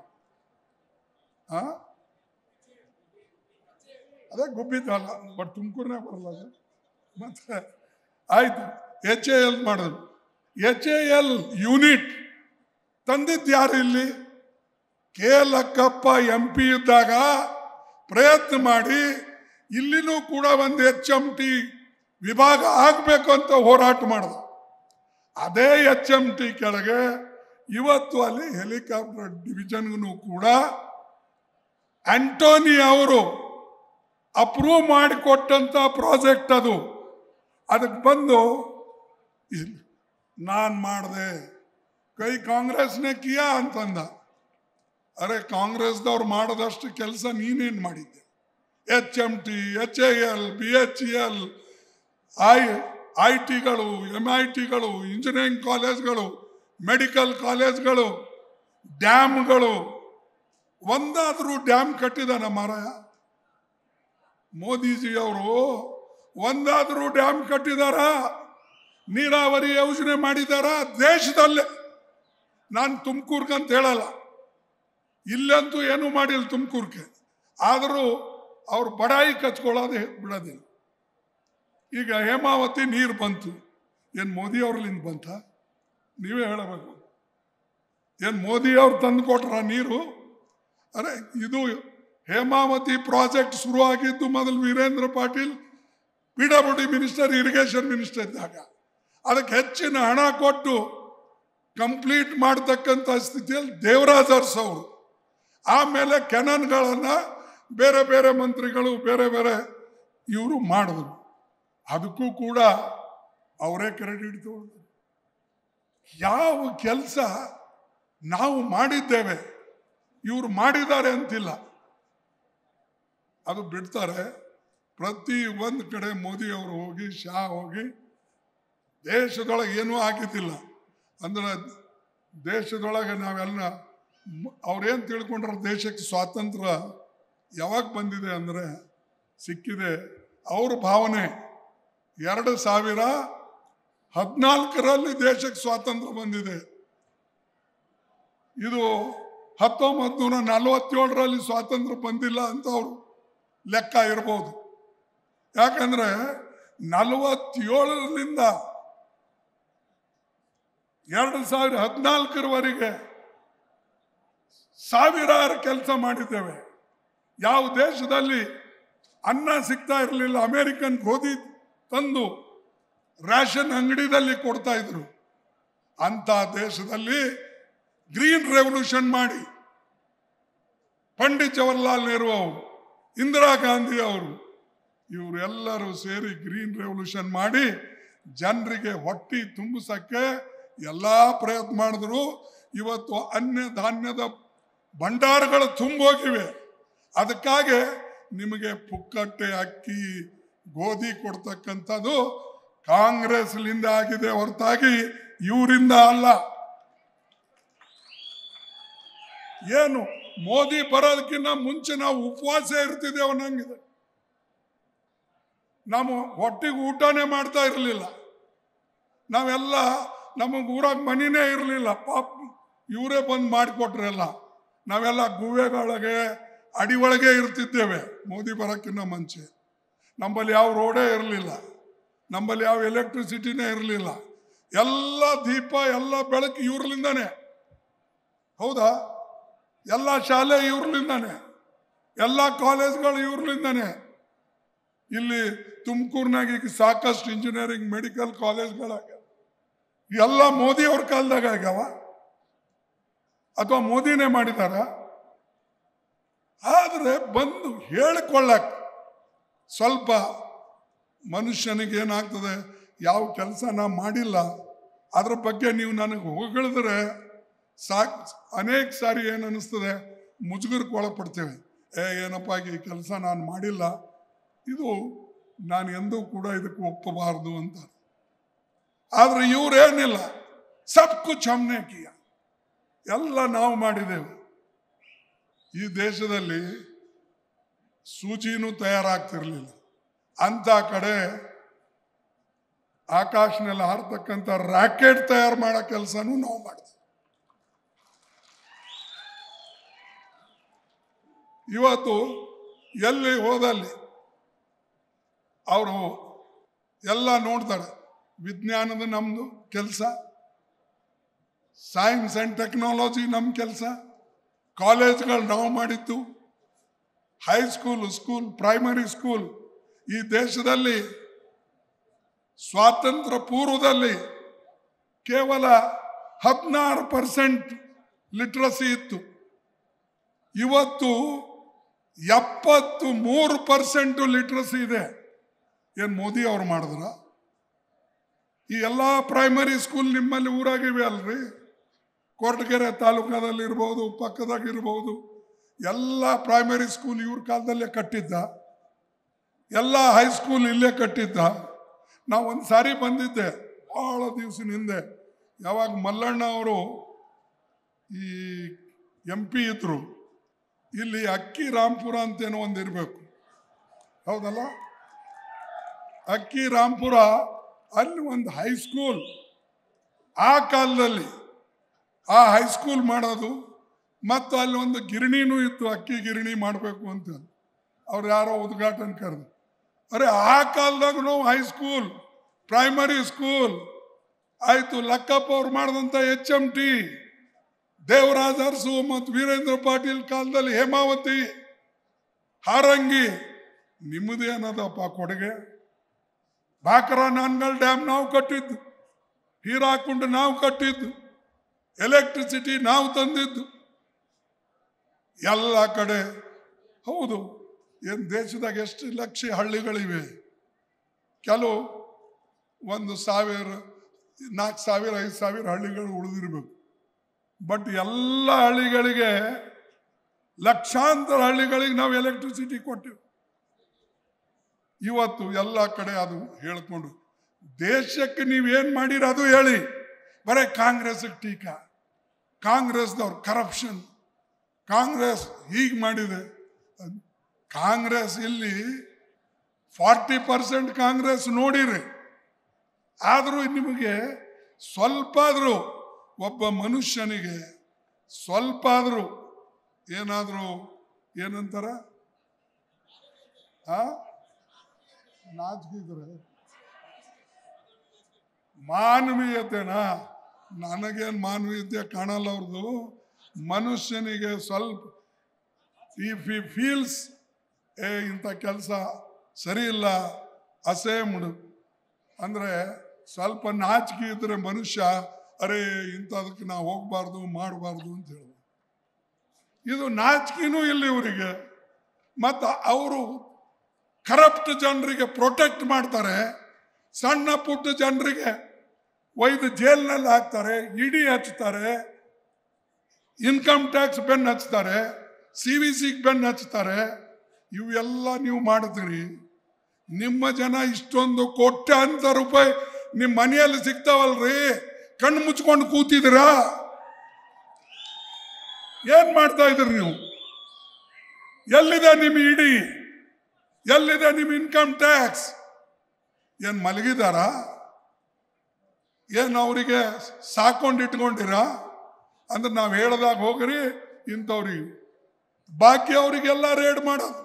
ಅದೇ ಗುಬ್ಬಿದ್ದಲ್ಲ, ಬಟ್ ತುಮಕೂರಿನಾಗ ಬರಲ್ಲ ಅದು. ಮತ್ತೆ ಆಯ್ತು, ಎಚ್ ಎ ಎಲ್ ಮಾಡಿದ್ರು. ಎಚ್ ಎ ಎಲ್ ಯೂನಿಟ್ ತಂದಿದ್ದು ಯಾರು ಇಲ್ಲಿ? ಕೆ ಲಕ್ಕಪ್ಪ ಎಂ ಪಿ ಇದ್ದಾಗ ಪ್ರಯತ್ನ ಮಾಡಿ ಇಲ್ಲಿನೂ ಕೂಡ ಒಂದು ಎಚ್ ಎಂ ಟಿ ವಿಭಾಗ ಆಗಬೇಕು ಅಂತ ಹೋರಾಟ ಮಾಡಿದ. ಅದೇ ಎಚ್ ಎಂ ಟಿ ಕೆಳಗೆ ಇವತ್ತು ಅಲ್ಲಿ ಹೆಲಿಕಾಪ್ಟರ್ ಡಿವಿಷನ್ಗೂ ಕೂಡ ಆಂಟೋನಿ ಅವರು ಅಪ್ರೂವ್ ಮಾಡಿಕೊಟ್ಟಂತ ಪ್ರಾಜೆಕ್ಟ್ ಅದು. ಅದಕ್ಕೆ ಬಂದು ನಾನು ಮಾಡಿದೆ, ಕೈ ಕಾಂಗ್ರೆಸ್ನೇ ಕಿಯಾ ಅಂತಂದ. ಅರೆ, ಕಾಂಗ್ರೆಸ್ದವ್ರು ಮಾಡೋದಷ್ಟು ಕೆಲಸ ನೀನೇನು ಮಾಡಿದ್ದೆ? H M T, H A L, B H L, I I ಟಿಗಳು, ಎಮ್ ಐ ಟಿಗಳು, ಇಂಜಿನಿಯರಿಂಗ್ ಕಾಲೇಜ್ಗಳು, ಮೆಡಿಕಲ್ ಕಾಲೇಜ್ಗಳು, ಡ್ಯಾಮ್ಗಳು, ಒಂದಾದರೂ ಡ್ಯಾಮ್ ಕಟ್ಟಿದಾನ ಮಾರಾಯ? ಮೋದಿಜಿಯವರು ಒಂದಾದರೂ ಡ್ಯಾಮ್ ಕಟ್ಟಿದಾರ? ನೀರಾವರಿ ಯೋಜನೆ ಮಾಡಿದಾರ ದೇಶದಲ್ಲೇ? ನಾನು ತುಮಕೂರ್ಗಂತ ಹೇಳಲ್ಲ, ಇಲ್ಲಂತೂ ಏನೂ ಮಾಡಿಲ್ಲ ತುಮಕೂರ್ಗೆ. ಆದರೂ ಅವ್ರು ಬಡಾಯಿ ಕಚ್ಕೊಳ್ಳೋದೇ ಬಿಡೋದಿಲ್ಲ. ಈಗ ಹೇಮಾವತಿ ನೀರು ಬಂತು, ಏನು ಮೋದಿ ಅವ್ರಲ್ಲಿಂದ ಬಂತ? ನೀವೇ ಹೇಳಬೇಕು. ಏನು ಮೋದಿ ಅವ್ರು ತಂದು ಕೊಟ್ರ ನೀರು? ಅರೆ, ಇದು ಹೇಮಾವತಿ ಪ್ರಾಜೆಕ್ಟ್ ಶುರುವಾಗಿದ್ದು ಮೊದಲು Veerendra Patil P W D minister, irrigation minister ಇದ್ದಾಗ. ಅದಕ್ಕೆ ಹೆಚ್ಚಿನ ಹಣ ಕೊಟ್ಟು ಕಂಪ್ಲೀಟ್ ಮಾಡತಕ್ಕಂಥ ಸ್ಥಿತಿಯಲ್ಲಿ ದೇವರಾಜ್ ಅರಸು ಅವರು. ಆಮೇಲೆ ಕೆನನ್ಗಳನ್ನು ಬೇರೆ ಬೇರೆ ಮಂತ್ರಿಗಳು ಬೇರೆ ಬೇರೆ ಇವರು ಮಾಡಿದ್ರು. ಅದಕ್ಕೂ ಕೂಡ ಅವರೇ ಕ್ರೆಡಿಟ್ ತಗೊಂಡು. ಯಾವ ಕೆಲಸ ನಾವು ಮಾಡಿದ್ದೇವೆ ಇವರು ಮಾಡಿದ್ದಾರೆ ಅಂತಿಲ್ಲ, ಅದು ಬಿಡ್ತಾರೆ. ಪ್ರತಿ ಒಂದು ಕಡೆ ಮೋದಿ ಅವರು ಹೋಗಿ ಶಾ ಹೋಗಿ ದೇಶದೊಳಗೆ ಏನೂ ಆಗಿದ್ದಿಲ್ಲ ಅಂದ್ರೆ ದೇಶದೊಳಗೆ ನಾವೆಲ್ಲ ಅವ್ರೇನು ತಿಳ್ಕೊಂಡ್ರೆ ದೇಶಕ್ಕೆ ಸ್ವಾತಂತ್ರ್ಯ ಯಾವಾಗ ಬಂದಿದೆ ಅಂದರೆ ಸಿಕ್ಕಿದೆ ಅವ್ರ ಭಾವನೆ ಎರಡು ಸಾವಿರ ಹದಿನಾಲ್ಕರಲ್ಲಿ ದೇಶಕ್ಕೆ ಸ್ವಾತಂತ್ರ್ಯ ಬಂದಿದೆ. ಇದು ಹತ್ತೊಂಬತ್ತು ನೂರ ನಲವತ್ತೇಳರಲ್ಲಿ ಸ್ವಾತಂತ್ರ್ಯ ಬಂದಿಲ್ಲ ಅಂತ ಅವರು ಲೆಕ್ಕ ಇರ್ಬೋದು. ಯಾಕಂದ್ರೆ ನಲವತ್ತೇಳರಿಂದ ಎರಡು ಸಾವಿರ ಹದಿನಾಲ್ಕರವರೆಗೆ ಸಾವಿರಾರು ಕೆಲಸ ಮಾಡಿದ್ದೇವೆ. ಯಾವ ದೇಶದಲ್ಲಿ ಅನ್ನ ಸಿಗ್ತಾ ಇರಲಿಲ್ಲ, ಅಮೇರಿಕನ್ ಗೋಧಿ ತಂದು ರೇಷನ್ ಅಂಗಡಿದಲ್ಲಿ ಕೊಡ್ತಾ ಇದ್ರು. ಅಂತ ದೇಶದಲ್ಲಿ ಗ್ರೀನ್ ರೆವಲ್ಯೂಷನ್ ಮಾಡಿ ಪಂಡಿತ್ ಜವಾಹರ್ಲಾಲ್ ನೆಹರು ಅವರು, ಇಂದಿರಾ ಗಾಂಧಿ ಅವರು ಇವರೆಲ್ಲರೂ ಸೇರಿ ಗ್ರೀನ್ ರೆವಲ್ಯೂಷನ್ ಮಾಡಿ ಜನರಿಗೆ ಹೊಟ್ಟಿ ತುಂಬಿಸಕ್ಕೆ ಎಲ್ಲ ಪ್ರಯತ್ನ ಮಾಡಿದ್ರು. ಇವತ್ತು ಅನ್ನ ಧಾನ್ಯದ ಭಂಡಾರಗಳು ತುಂಬೋಗಿವೆ. ಅದಕ್ಕಾಗಿ ನಿಮಗೆ ಪುಕ್ಕಟ್ಟೆ ಅಕ್ಕಿ ಗೋಧಿ ಕೊಡ್ತಕ್ಕಂಥದ್ದು ಕಾಂಗ್ರೆಸ್ಲಿಂದ ಆಗಿದೆ ಹೊರತಾಗಿ ಇವರಿಂದ ಅಲ್ಲ. ಏನು ಮೋದಿ ಬರೋದಕ್ಕಿಂತ ಮುಂಚೆ ನಾವು ಉಪವಾಸ ಇರ್ತಿದ್ದೇವೆ ಅನ್ನಂಗಿದೆ. ನಾವು ಹೊಟ್ಟಿಗೆ ಊಟನೇ ಮಾಡ್ತಾ ಇರಲಿಲ್ಲ. ನಾವೆಲ್ಲ ನಮಗೆ ಊರಾಗ ಮನಿನೇ ಇರಲಿಲ್ಲ. ಪಾಪ ಇವರೇ ಬಂದು ಮಾಡಿಕೊಟ್ರೆಲ್ಲ. ನಾವೆಲ್ಲ ಗುಹೆಗಳೊಳಗೆ ಅಡಿ ಒಳಗೆ ಇರ್ತಿದ್ದೇವೆ ಮೋದಿ ಬರೋಕ್ಕಿಂತ ಮುಂಚೆ. ನಮ್ಮಲ್ಲಿ ಯಾವ ರೋಡೇ ಇರಲಿಲ್ಲ, ನಮ್ಮಲ್ಲಿ ಯಾವ ಎಲೆಕ್ಟ್ರಿಸಿಟಿನೇ ಇರಲಿಲ್ಲ. ಎಲ್ಲ ದೀಪ ಎಲ್ಲ ಬೆಳಕು ಇವ್ರಲಿಂದಾನೆ. ಹೌದಾ? ಎಲ್ಲ ಶಾಲೆ ಇವ್ರಲಿಂದಾನೆ, ಎಲ್ಲ ಕಾಲೇಜ್ಗಳು ಇವ್ರಲಿಂದಾನೆ. ಇಲ್ಲಿ ತುಮಕೂರಿನಾಗ ಈಗ ಸಾಕಷ್ಟು ಇಂಜಿನಿಯರಿಂಗ್ ಮೆಡಿಕಲ್ ಕಾಲೇಜ್ಗಳಾಗ ಎಲ್ಲ ಮೋದಿ ಅವ್ರ ಕಾಲದಾಗ ಆಗ್ಯಾವ ಅಥವಾ ಮೋದಿನೇ ಮಾಡಿದಾರ? ಆದರೆ ಬಂದು ಹೇಳಿಕೊಳ್ಳಕ್ ಸ್ವಲ್ಪ ಮನುಷ್ಯನಿಗೆ ಏನಾಗ್ತದೆ, ಯಾವ ಕೆಲಸ ನಾ ಮಾಡಿಲ್ಲ ಅದ್ರ ಬಗ್ಗೆ ನೀವು ನನಗೆ ಹೊಗಳಿದ್ರೆ ಸಾಕ್ ಅನೇಕ ಸಾರಿ ಏನು ಅನ್ನಿಸ್ತದೆ, ಮುಜುಗರಕ್ಕೆ ಒಳಪಡ್ತೇವೆ. ಏ ಏನಪ್ಪ ಈ ಕೆಲಸ ನಾನು ಮಾಡಿಲ್ಲ, ಇದು ನಾನು ಎಂದೂ ಕೂಡ ಇದಕ್ಕೆ ಒಪ್ಪಬಾರ್ದು ಅಂತ. ಆದರೆ ಇವರೇನಿಲ್ಲ, ಸಬ್ ಕುಚ್ ಹಮ್ನೆ ಕಿಯ, ಎಲ್ಲ ನಾವು ಮಾಡಿದೆವು. ಈ ದೇಶದಲ್ಲಿ ಸೂಜಿನೂ ತಯಾರಾಗ್ತಿರ್ಲಿಲ್ಲ. ಅಂತ ಕಡೆ ಆಕಾಶನಲ್ಲಿ ಹಾರತಕ್ಕಂಥ ರಾಕೆಟ್ ತಯಾರು ಮಾಡೋ ಕೆಲಸನೂ ನಾವು ಮಾಡಿದ್ವಿ. ಇವತ್ತು ಎಲ್ಲಿ ಹೋದಲ್ಲಿ ಅವರು ಎಲ್ಲ ನೋಡ್ತಾರೆ. ವಿಜ್ಞಾನದ ನಮ್ಮದು ಕೆಲಸ, ಸೈನ್ಸ್ ಆ್ಯಂಡ್ ಟೆಕ್ನಾಲಜಿ ನಮ್ಮ ಕೆಲಸ, ಕಾಲೇಜ್ಗಳು ನಾವು ಮಾಡಿದ್ದು, ಹೈಸ್ಕೂಲ್, ಸ್ಕೂಲ್, ಪ್ರೈಮರಿ ಸ್ಕೂಲ್. ಈ ದೇಶದಲ್ಲಿ ಸ್ವಾತಂತ್ರ್ಯ ಪೂರ್ವದಲ್ಲಿ ಕೇವಲ ಹದಿನಾರು ಪರ್ಸೆಂಟ್ ಲಿಟ್ರಸಿ ಇತ್ತು. ಇವತ್ತು ಎಪ್ಪತ್ತು ಮೂರು ಪರ್ಸೆಂಟು ಲಿಟ್ರಸಿ ಇದೆ. ಏನು ಮೋದಿ ಅವ್ರು ಮಾಡಿದ್ರ? ಈ ಎಲ್ಲ ಪ್ರೈಮರಿ ಸ್ಕೂಲ್ ನಿಮ್ಮಲ್ಲಿ ಊರಾಗಿವೆ ಅಲ್ರಿ. ಕೊರಟಗೆರೆ ತಾಲೂಕದಲ್ಲಿ ಇರ್ಬೋದು, ಪಕ್ಕದಾಗ ಇರ್ಬೋದು, ಎಲ್ಲ ಪ್ರೈಮರಿ ಸ್ಕೂಲ್ ಇವ್ರ ಕಾಲದಲ್ಲೇ ಕಟ್ಟಿದ್ದ, ಎಲ್ಲ ಹೈಸ್ಕೂಲ್ ಇಲ್ಲೇ ಕಟ್ಟಿದ್ದ. ನಾವು ಒಂದು ಸಾರಿ ಬಂದಿದ್ದೆ ಭಾಳ ದಿವಸದ ಹಿಂದೆ, ಯಾವಾಗ ಮಲ್ಲಣ್ಣ ಅವರು ಈ ಎಂ ಪಿ ಇದ್ರು. ಇಲ್ಲಿ ಅಕ್ಕಿ ರಾಂಪುರ ಅಂತೇನೋ ಒಂದು ಇರಬೇಕು, ಹೌದಲ್ಲ? ಅಕ್ಕಿ ರಾಂಪುರ ಅಲ್ಲಿ ಒಂದು ಹೈಸ್ಕೂಲ್, ಆ ಕಾಲದಲ್ಲಿ ಆ ಹೈಸ್ಕೂಲ್ ಮಾಡೋದು, ಮತ್ತು ಅಲ್ಲಿ ಒಂದು ಗಿರಣಿನೂ ಇತ್ತು, ಅಕ್ಕಿ ಗಿರಣಿ ಮಾಡಬೇಕು ಅಂತ. ಅವ್ರು ಯಾರೋ ಉದ್ಘಾಟನೆ ಕರೆದು, ಅರೆ ಆ ಕಾಲದಾಗ ನಾವು ಹೈಸ್ಕೂಲ್, ಪ್ರೈಮರಿ ಸ್ಕೂಲ್ ಆಯಿತು. ಲಕ್ಕಪ್ಪ ಅವ್ರು ಮಾಡಿದಂಥ H M T, Devaraj Arasu ಮತ್ತು ವೀರೇಂದ್ರ ಪಾಟೀಲ್ ಕಾಲದಲ್ಲಿ ಹೇಮಾವತಿ, ಹಾರಂಗಿ. ನಿಮ್ಮದೇನದಪ್ಪ ಕೊಡುಗೆ? ಬಾಕರ ನಾನ್ಗಲ್ ಡ್ಯಾಮ್ ನಾವು ಕಟ್ಟಿದ್ದು, ಹೀರಾಕುಂಡ ನಾವು ಕಟ್ಟಿದ್ದು, ಎಲೆಕ್ಟ್ರಿಸಿಟಿ ನಾವು ತಂದಿದ್ದು. ಎಲ್ಲ ಕಡೆ ಹೌದು. ಏನು ದೇಶದಾಗ ಎಷ್ಟು ಲಕ್ಷ ಹಳ್ಳಿಗಳಿವೆ? ಕೆಲವು ಒಂದು ಸಾವಿರ, ನಾಲ್ಕು ಸಾವಿರ, ಐದು ಸಾವಿರ ಹಳ್ಳಿಗಳು ಉಳಿದಿರ್ಬೇಕು. ಬಟ್ ಎಲ್ಲ ಹಳ್ಳಿಗಳಿಗೆ, ಲಕ್ಷಾಂತರ ಹಳ್ಳಿಗಳಿಗೆ ನಾವು ಎಲೆಕ್ಟ್ರಿಸಿಟಿ ಕೊಟ್ಟಿವಿ. ಇವತ್ತು ಎಲ್ಲ ಕಡೆ ಅದು ಹೇಳ್ಕೊಂಡು ದೇಶಕ್ಕೆ ನೀವೇನು ಮಾಡಿರ ಅದು ಹೇಳಿ. ಬರೀ ಕಾಂಗ್ರೆಸ್ ಟೀಕಾ, ಕಾಂಗ್ರೆಸ್ದವ್ರು ಕರಪ್ಷನ್, ಕಾಂಗ್ರೆಸ್ ಹೀಗೆ ಮಾಡಿದೆ. ಕಾಂಗ್ರೆಸ್ ಇಲ್ಲಿ ಫಾರ್ಟಿ ಪರ್ಸೆಂಟ್ ಕಾಂಗ್ರೆಸ್ ನೋಡಿರಿ. ಆದರೂ ನಿಮಗೆ ಸ್ವಲ್ಪ ಆದರೂ ಒಬ್ಬ ಮನುಷ್ಯನಿಗೆ ಸ್ವಲ್ಪ ಆದರೂ ಏನಾದರೂ ಏನಂತಾರ ಆ ನಾಚಿಕಿದ್ರೆ ಮಾನವೀಯತೆನಾ? ನನಗೇನು ಮಾನವೀಯತೆ ಕಾಣಲ್ಲ ಅವ್ರದ್ದು. ಮನುಷ್ಯನಿಗೆ ಸ್ವಲ್ಪ ಇಫ್ ಈ ಫೀಲ್ಸ್ ಏ ಇಂಥ ಕೆಲಸ ಸರಿ ಇಲ್ಲ, ಅಸೇಮ್ಡ್ ಅಂದರೆ ಸ್ವಲ್ಪ ನಾಚಿಕೆ ಇದ್ರೆ ಮನುಷ್ಯ ಅರೇ ಇಂಥದಕ್ಕೆ ನಾವು ಹೋಗ್ಬಾರ್ದು ಮಾಡಬಾರ್ದು ಅಂತ ಹೇಳ್ಬೋದು. ಇದು ನಾಚಿಕೆನೂ ಇಲ್ಲ ಇವರಿಗೆ. ಮತ್ತು ಅವರು ಕರಪ್ಟ್ ಜನರಿಗೆ ಪ್ರೊಟೆಕ್ಟ್ ಮಾಡ್ತಾರೆ, ಸಣ್ಣ ಪುಟ್ಟ ಜನರಿಗೆ ಒಯ್ದು ಜೈಲ್ನಲ್ಲಿ ಹಾಕ್ತಾರೆ, ಇಡಿ ಹಚ್ತಾರೆ, ಇನ್ಕಮ್ ಟ್ಯಾಕ್ಸ್ ಬೆನ್ನು ಹಚ್ತಾರೆ, ಸಿ ವಿ ಸಿಗೆ ಬೆನ್ನು ಹಚ್ತಾರೆ. ಇವೆಲ್ಲ ನೀವು ಮಾಡಿದ್ರಿ. ನಿಮ್ಮ ಜನ ಇಷ್ಟೊಂದು ಕೋಟ್ಯಾಂತರ ರೂಪಾಯಿ ನಿಮ್ಮ ಮನೆಯಲ್ಲಿ ಸಿಗ್ತಾವಲ್ರಿ, ಕಣ್ಣು ಮುಚ್ಕೊಂಡು ಕೂತಿದ್ದೀರಾ? ಏನ್ ಮಾಡ್ತಾ ಇದ್ರಿ ನೀವು? ಎಲ್ಲಿದೆ ನಿಮ್ಮ ಇಡಿ? ಎಲ್ಲಿದೆ ನಿಮ್ಮ ಇನ್ಕಮ್ ಟ್ಯಾಕ್ಸ್? ಏನ್ ಮಲಗಿದಾರ? ಏನ್ ಅವರಿಗೆ ಸಾಕೊಂಡು ಇಟ್ಕೊಂಡಿರ? ಅಂದ್ರೆ ನಾವು ಹೇಳ್ದಾಗ ಹೋಗ್ರಿ ಇಂಥವ್ರಿಗೆ, ಬಾಕಿ ಅವರಿಗೆಲ್ಲ ರೇಡ್ ಮಾಡೋದು,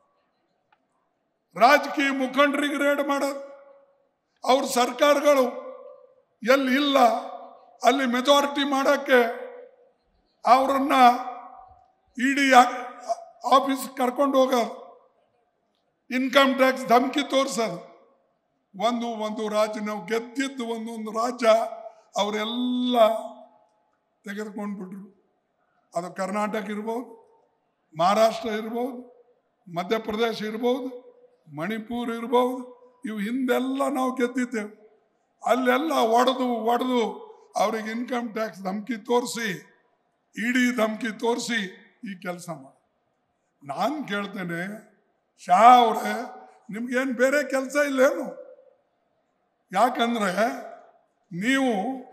ರಾಜಕೀಯ ಮುಖಂಡರಿಗೆ ರೇಡ್ ಮಾಡೋದು. ಅವ್ರ ಸರ್ಕಾರಗಳು ಎಲ್ಲಿ ಇಲ್ಲ ಅಲ್ಲಿ ಮೆಜಾರಿಟಿ ಮಾಡೋಕ್ಕೆ ಅವರನ್ನ ಇಡಿ ಆಫೀಸ್ ಕರ್ಕೊಂಡು ಹೋಗೋದು, ಇನ್ಕಮ್ ಟ್ಯಾಕ್ಸ್ ಧಮಕಿ ತೋರಿಸೋದು. ಒಂದು ಒಂದು ರಾಜ್ಯ ನಾವು ಗೆದ್ದಿದ್ದು ಒಂದೊಂದು ರಾಜ್ಯ ಅವರೆಲ್ಲ ತೆಗೆದುಕೊಂಡ್ಬಿಟ್ರು. ಅದು ಕರ್ನಾಟಕ ಇರ್ಬೋದು, ಮಹಾರಾಷ್ಟ್ರ ಇರ್ಬೋದು, ಮಧ್ಯಪ್ರದೇಶ ಇರ್ಬೋದು, ಮಣಿಪುರ ಇರ್ಬೋದು. ಇವು ಹಿಂದೆಲ್ಲ ನಾವು ಗೆದ್ದಿದ್ದೇವೆ. ಅಲ್ಲೆಲ್ಲ ಒಡೆದು ಒಡೆದು ಅವ್ರಿಗೆ ಇನ್ಕಮ್ ಟ್ಯಾಕ್ಸ್ ಧಮಕಿ ತೋರಿಸಿ, ಇಡಿ ಧಮಕಿ ತೋರಿಸಿ ಈ ಕೆಲಸ ಮಾಡಿ. ನಾನು ಕೇಳ್ತೇನೆ, ಶಾ ಅವರೇ, ನಿಮ್ಗೇನು ಬೇರೆ ಕೆಲಸ ಇಲ್ಲೇನು? ಯಾಕಂದ್ರೆ ನೀವು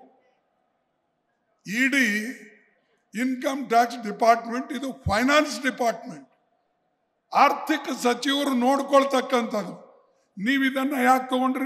ಇಡಿ ಇನ್ಕಮ್ ಟ್ಯಾಕ್ಸ್ ಡಿಪಾರ್ಟ್ಮೆಂಟ್, ಇದು ಫೈನಾನ್ಸ್ ಡಿಪಾರ್ಟ್ಮೆಂಟ್, ಆರ್ಥಿಕ ಸಚಿವರು ನೋಡ್ಕೊಳ್ತಕ್ಕಂಥದ್ದು. ನೀವು ಇದನ್ನ ಯಾಕೆ ತಗೊಂಡ್ರಿ?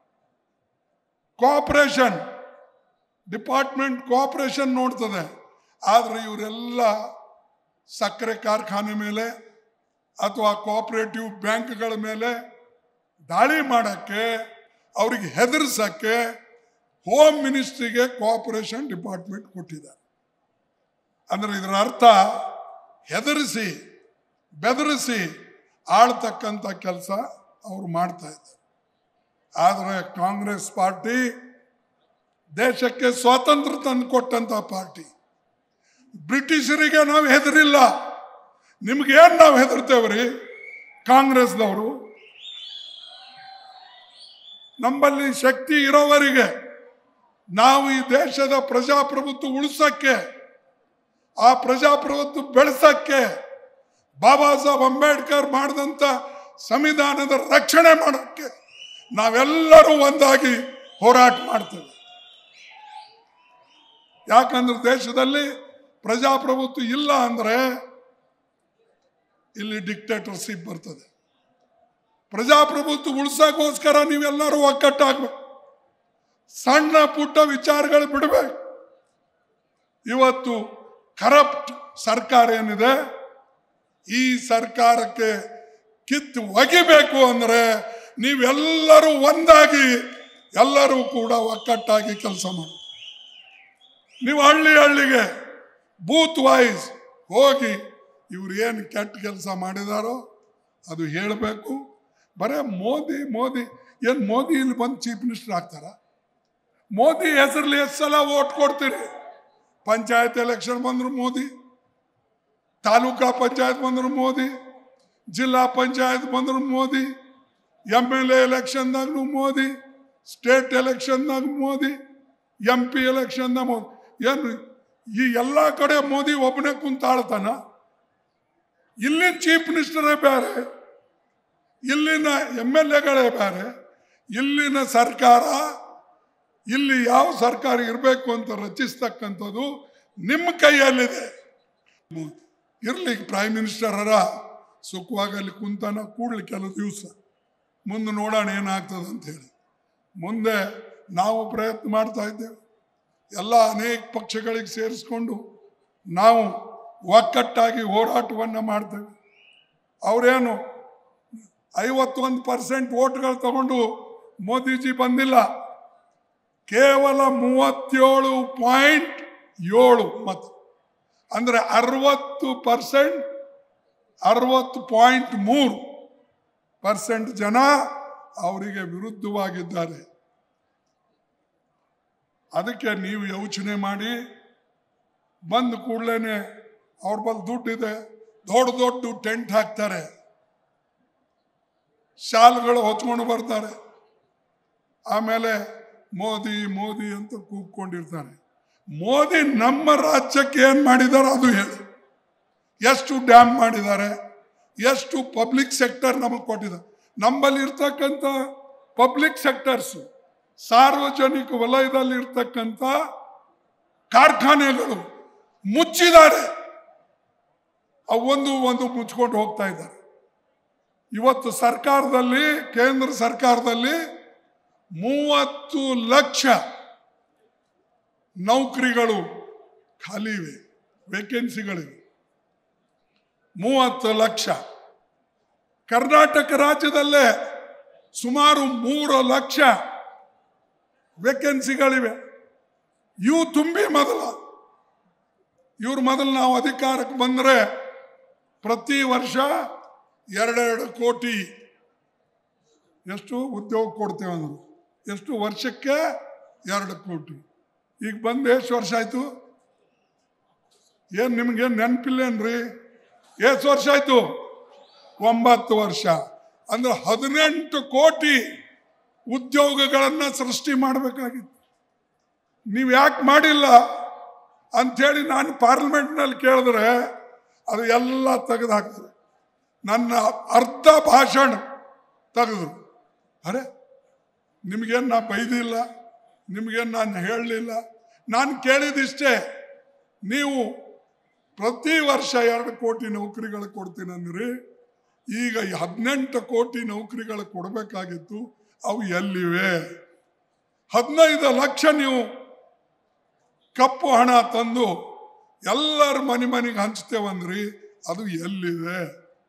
ಕೋಆಪರೇಷನ್ ಡಿಪಾರ್ಟ್ಮೆಂಟ್ ಕೋಆಪರೇಷನ್ ನೋಡ್ತದೆ. ಆದರೆ ಇವರೆಲ್ಲ ಸಕ್ಕರೆ ಕಾರ್ಖಾನೆ ಮೇಲೆ ಅಥವಾ ಕೋಆಪರೇಟಿವ್ ಬ್ಯಾಂಕ್ಗಳ ಮೇಲೆ ದಾಳಿ ಮಾಡೋಕ್ಕೆ, ಅವ್ರಿಗೆ ಹೆದರ್ಸಕ್ಕೆ ಹೋಮ್ ಮಿನಿಸ್ಟ್ರಿಗೆ ಕೋಆಪರೇಷನ್ ಡಿಪಾರ್ಟ್ಮೆಂಟ್ ಕೊಟ್ಟಿದ್ದಾರೆ. ಅಂದ್ರೆ ಇದರ ಅರ್ಥ ಹೆದರಿಸಿ ಬೆದರಿಸಿ ಆಳ್ತಕ್ಕಂಥ ಕೆಲಸ ಅವರು ಮಾಡ್ತಾ ಇದ್ದಾರೆ. ಆದರೆ ಕಾಂಗ್ರೆಸ್ ಪಾರ್ಟಿ ದೇಶಕ್ಕೆ ಸ್ವಾತಂತ್ರ್ಯ ತಂದು ಕೊಟ್ಟಂತ ಪಾರ್ಟಿ. ಬ್ರಿಟಿಷರಿಗೆ ನಾವು ಹೆದರಿಲ್ಲ. ನಿಮ್ಗೇನು ನಾವು ಹೆದರ್ತೇವ್ರಿ? ಕಾಂಗ್ರೆಸ್ದವರು ನಮ್ಮಲ್ಲಿ ಶಕ್ತಿ ಇರೋವರೆಗೆ ನಾವು ಈ ದೇಶದ ಪ್ರಜಾಪ್ರಭುತ್ವ ಉಳಿಸಕ್ಕೆ, ಆ ಪ್ರಜಾಪ್ರಭುತ್ವ ಬೆಳೆಸಕ್ಕೆ, ಬಾಬಾ ಸಾಹೇಬ್ ಅಂಬೇಡ್ಕರ್ ಮಾಡಿದಂಥ ಸಂವಿಧಾನದ ರಕ್ಷಣೆ ಮಾಡೋಕ್ಕೆ ನಾವೆಲ್ಲರೂ ಒಂದಾಗಿ ಹೋರಾಟ ಮಾಡ್ತೇವೆ. ಯಾಕಂದ್ರೆ ದೇಶದಲ್ಲಿ ಪ್ರಜಾಪ್ರಭುತ್ವ ಇಲ್ಲ ಅಂದ್ರೆ ಇಲ್ಲಿ ಡಿಕ್ಟೇಟರ್ಶಿಪ್ ಬರ್ತದೆ. ಪ್ರಜಾಪ್ರಭುತ್ವ ಉಳಿಸೋಕ್ಕೋಸ್ಕರ ನೀವೆಲ್ಲರೂ ಒಕ್ಕಟ್ಟಾಗಬೇಕು. ಸಣ್ಣ ಪುಟ್ಟ ವಿಚಾರಗಳು ಬಿಡಬೇಕು. ಇವತ್ತು ಕರಪ್ಟ್ ಸರ್ಕಾರ ಏನಿದೆ, ಈ ಸರ್ಕಾರಕ್ಕೆ ಕಿತ್ತು ಒಗಿಬೇಕು ಅಂದ್ರೆ ನೀವೆಲ್ಲರೂ ಒಂದಾಗಿ ಎಲ್ಲರೂ ಕೂಡ ಒಕ್ಕಟ್ಟಾಗಿ ಕೆಲಸ ಮಾಡಿ. ನೀವು ಹಳ್ಳಿ ಹಳ್ಳಿಗೆ ಬೂತ್ ವೈಸ್ ಹೋಗಿ ಇವ್ರು ಏನು ಕೆಟ್ಟ ಕೆಲಸ ಮಾಡಿದಾರೋ ಅದು ಹೇಳಬೇಕು. ಬರೇ ಮೋದಿ ಮೋದಿ ಏನು ಮೋದಿ ಇಲ್ಲಿ ಬಂದು ಚೀಫ್ ಮಿನಿಸ್ಟರ್ ಆಗ್ತಾರ? ಮೋದಿ ಹೆಸರಲ್ಲಿ ಎಷ್ಟು ಸಲ ಓಟ್ ಕೊಡ್ತೀರಿ? ಪಂಚಾಯತ್ ಎಲೆಕ್ಷನ್ ಬಂದ್ರು ಮೋದಿ, ತಾಲೂಕಾ ಪಂಚಾಯತ್ ಬಂದ್ರು ಮೋದಿ, ಜಿಲ್ಲಾ ಪಂಚಾಯತ್ ಬಂದ್ರು ಮೋದಿ, ಎಮ್ ಎಲ್ ಎ ಎಲೆಕ್ಷನ್ದಾಗೂ ಮೋದಿ, ಸ್ಟೇಟ್ ಎಲೆಕ್ಷನ್ದಾಗ ಮೋದಿ, ಎಂ ಪಿ ಎಲೆಕ್ಷನ್ದಾಗ ಮೋದಿ. ಏನು ಈ ಎಲ್ಲ ಕಡೆ ಮೋದಿ ಒಬ್ಬನೇ ಕುಂತಾಳ್ತಾನ? ಇಲ್ಲಿ ಚೀಫ್ ಮಿನಿಸ್ಟರೇ ಬೇರೆ, ಇಲ್ಲಿನ ಎಮ್ ಎಲ್ ಎಗಳೇ ಬೇರೆ, ಇಲ್ಲಿನ ಸರ್ಕಾರ, ಇಲ್ಲಿ ಯಾವ ಸರ್ಕಾರ ಇರಬೇಕು ಅಂತ ರಚಿಸ್ತಕ್ಕಂಥದ್ದು ನಿಮ್ಮ ಕೈಯಲ್ಲಿದೆ. ಇರ್ಲಿ, ಪ್ರೈಮ್ ಮಿನಿಸ್ಟರ್ ಅರ ಸುಖವಾಗಿ ಅಲ್ಲಿ ಕುಂತಾನ ಕೂಡ್ಲಿ ಕೆಲವು ದಿವಸ, ಮುಂದೆ ನೋಡೋಣ ಏನಾಗ್ತದೆ ಅಂತ ಹೇಳಿ. ಮುಂದೆ ನಾವು ಪ್ರಯತ್ನ ಮಾಡ್ತಾ ಇದ್ದೇವೆ. ಎಲ್ಲ ಅನೇಕ ಪಕ್ಷಗಳಿಗೆ ಸೇರಿಸ್ಕೊಂಡು ನಾವು ಒಕ್ಕಟ್ಟಾಗಿ ಹೋರಾಟವನ್ನು ಮಾಡ್ತೇವೆ. ಅವರೇನು ಐವತ್ತೊಂದು ಪರ್ಸೆಂಟ್ ವೋಟ್ಗಳು ತಗೊಂಡು ಮೋದಿಜಿ ಬಂದಿಲ್ಲ, ಕೇವಲ ಮೂವತ್ತೇಳು ಪಾಯಿಂಟ್ ಏಳು ಮತ, ಅಂದರೆ ಅರವತ್ತು ಪರ್ಸೆಂಟ್ ಅರವತ್ತು ಪಾಯಿಂಟ್ ಮೂರು ಪರ್ಸೆಂಟ್ ಜನ ಅವರಿಗೆ ವಿರುದ್ಧವಾಗಿದ್ದಾರೆ. ಅದಕ್ಕೆ ನೀವು ಯೋಚನೆ ಮಾಡಿ, ಬಂದ ಕೂಡಲೇ ಅವ್ರ ಬಳಿ ದುಡ್ಡಿದೆ, ದೊಡ್ಡ ದೊಡ್ಡ ಟೆಂಟ್ ಹಾಕ್ತಾರೆ, ಶಾಲ್ಗಳು ಹೊಚ್ಕೊಂಡು ಬರ್ತಾರೆ, ಆಮೇಲೆ ಮೋದಿ ಮೋದಿ ಅಂತ ಕೂಗ್ಕೊಂಡಿರ್ತಾರೆ. ಮೋದಿ ನಮ್ಮ ರಾಜ್ಯಕ್ಕೆ ಏನು ಮಾಡಿದ್ದಾರೆ ಅದು ಹೇಳಿ. ಎಷ್ಟು ಡ್ಯಾಮ್ ಮಾಡಿದ್ದಾರೆ, ಎಷ್ಟು ಪಬ್ಲಿಕ್ ಸೆಕ್ಟರ್ ನಮಗೆ ಕೊಟ್ಟಿದ್ದಾರೆ. ನಮ್ಮಲ್ಲಿ ಇರ್ತಕ್ಕಂಥ ಪಬ್ಲಿಕ್ ಸೆಕ್ಟರ್ಸು, ಸಾರ್ವಜನಿಕ ವಲಯದಲ್ಲಿ ಇರ್ತಕ್ಕಂಥ ಕಾರ್ಖಾನೆಗಳು ಮುಚ್ಚಿದ್ದಾರೆ, ಅವೊಂದು ಒಂದು ಮುಚ್ಕೊಂಡು ಹೋಗ್ತಾ ಇದ್ದಾರೆ. ಇವತ್ತು ಸರ್ಕಾರದಲ್ಲಿ, ಕೇಂದ್ರ ಸರ್ಕಾರದಲ್ಲಿ ಮೂವತ್ತು ಲಕ್ಷ ನೌಕರಿಗಳು ಖಾಲಿ ಇವೆ, ವೇಕೆನ್ಸಿಗಳಿವೆ, ಮೂವತ್ತು ಲಕ್ಷ. ಕರ್ನಾಟಕ ರಾಜ್ಯದಲ್ಲೇ ಸುಮಾರು ಮೂರು ಲಕ್ಷ ವೇಕೆನ್ಸಿಗಳಿವೆ. ಇವು ತುಂಬಿ ಮೊದಲ ಇವ್ರ ಮೊದಲು ನಾವು ಅಧಿಕಾರಕ್ಕೆ ಬಂದರೆ ಪ್ರತಿ ವರ್ಷ ಎರಡೆರಡು ಕೋಟಿ ಎಷ್ಟು ಉದ್ಯೋಗ ಕೊಡ್ತೇವೆ ಅಂದರು. ಎಷ್ಟು ವರ್ಷಕ್ಕೆ? ಎರಡು ಕೋಟಿ. ಈಗ ಬಂದು ಎಷ್ಟು ವರ್ಷ ಆಯಿತು? ಏನು ನಿಮ್ಗೇನು ನೆನಪಿಲ್ಲೇನ್ರಿ? ಎಷ್ಟು ವರ್ಷ ಆಯಿತು? ಒಂಬತ್ತು ವರ್ಷ. ಅಂದ್ರೆ ಹದಿನೆಂಟು ಕೋಟಿ ಉದ್ಯೋಗಗಳನ್ನು ಸೃಷ್ಟಿ ಮಾಡಬೇಕಾಗಿತ್ತು. ನೀವು ಯಾಕೆ ಮಾಡಿಲ್ಲ ಅಂಥೇಳಿ ನಾನು ಪಾರ್ಲಿಮೆಂಟ್ನಲ್ಲಿ ಕೇಳಿದ್ರೆ ಅದು ಎಲ್ಲ ತೆಗೆದು ಹಾಕಿದ್ರು. ನನ್ನ ಅರ್ಧ ಭಾಷಣ ತೆಗೆದ್ರು. ಅರೆ, ನಿಮಗೇನು ನಾ ಬೈದಿಲ್ಲ, ನಿಮಗೇನು ನಾನು ಹೇಳಲಿಲ್ಲ, ನಾನು ಕೇಳಿದಿಷ್ಟೇ, ನೀವು ಪ್ರತಿ ವರ್ಷ ಎರಡು ಕೋಟಿ ನೌಕರಿಗಳು ಕೊಡ್ತೀನಿ ಅಂದ್ರಿ. ಈಗ ಹದಿನೆಂಟು ಕೋಟಿ ನೌಕರಿಗಳು ಕೊಡಬೇಕಾಗಿತ್ತು, ಅವು ಎಲ್ಲಿವೆ? ಹದಿನೈದು ಲಕ್ಷ ನೀವು ಕಪ್ಪು ಹಣ ತಂದು ಎಲ್ಲರ ಮನೆ ಮನೆಗೆ ಹಂಚ್ತೇವಂದ್ರಿ, ಅದು ಎಲ್ಲಿದೆ?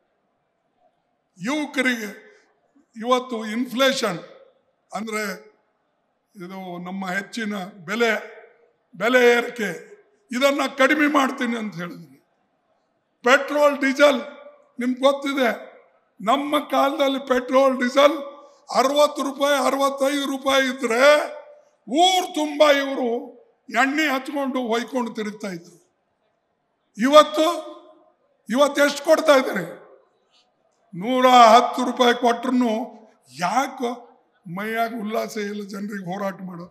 ಯುವಕರಿಗೆ ಇವತ್ತು ಇನ್ಫ್ಲೇಷನ್ ಅಂದರೆ ಇದು ನಮ್ಮ ಹೆಚ್ಚಿನ ಬೆಲೆ ಬೆಲೆ ಏರಿಕೆ, ಇದನ್ನು ಕಡಿಮೆ ಮಾಡ್ತೀನಿ ಅಂತ ಹೇಳಿದ್ರಿ. ಪೆಟ್ರೋಲ್ ಡೀಸೆಲ್ ನಿಮ್ಗೆ ಗೊತ್ತಿದೆ, ನಮ್ಮ ಕಾಲದಲ್ಲಿ ಪೆಟ್ರೋಲ್ ಡೀಸೆಲ್ ಅರವತ್ತು ರೂಪಾಯಿ ಅರವತ್ತೈದು ರೂಪಾಯಿ ಇದ್ರೆ ಊರು ತುಂಬ ಇವರು ಎಣ್ಣೆ ಹಚ್ಕೊಂಡು ಹೊಯ್ಕೊಂಡು ತಿರುಗ್ತಾ ಇದ್ರು. ಇವತ್ತು ಇವತ್ತು ಎಷ್ಟು ಕೊಡ್ತಾ ಇದ್ದಾರೆ? ನೂರ ಹತ್ತು ರೂಪಾಯಿ ಕೊಟ್ರು ಯಾಕೆ ಮೈಯಾಗ ಉಲ್ಲಾಸ ಇಲ್ಲ ಜನರಿಗೆ ಹೋರಾಟ ಮಾಡೋದು?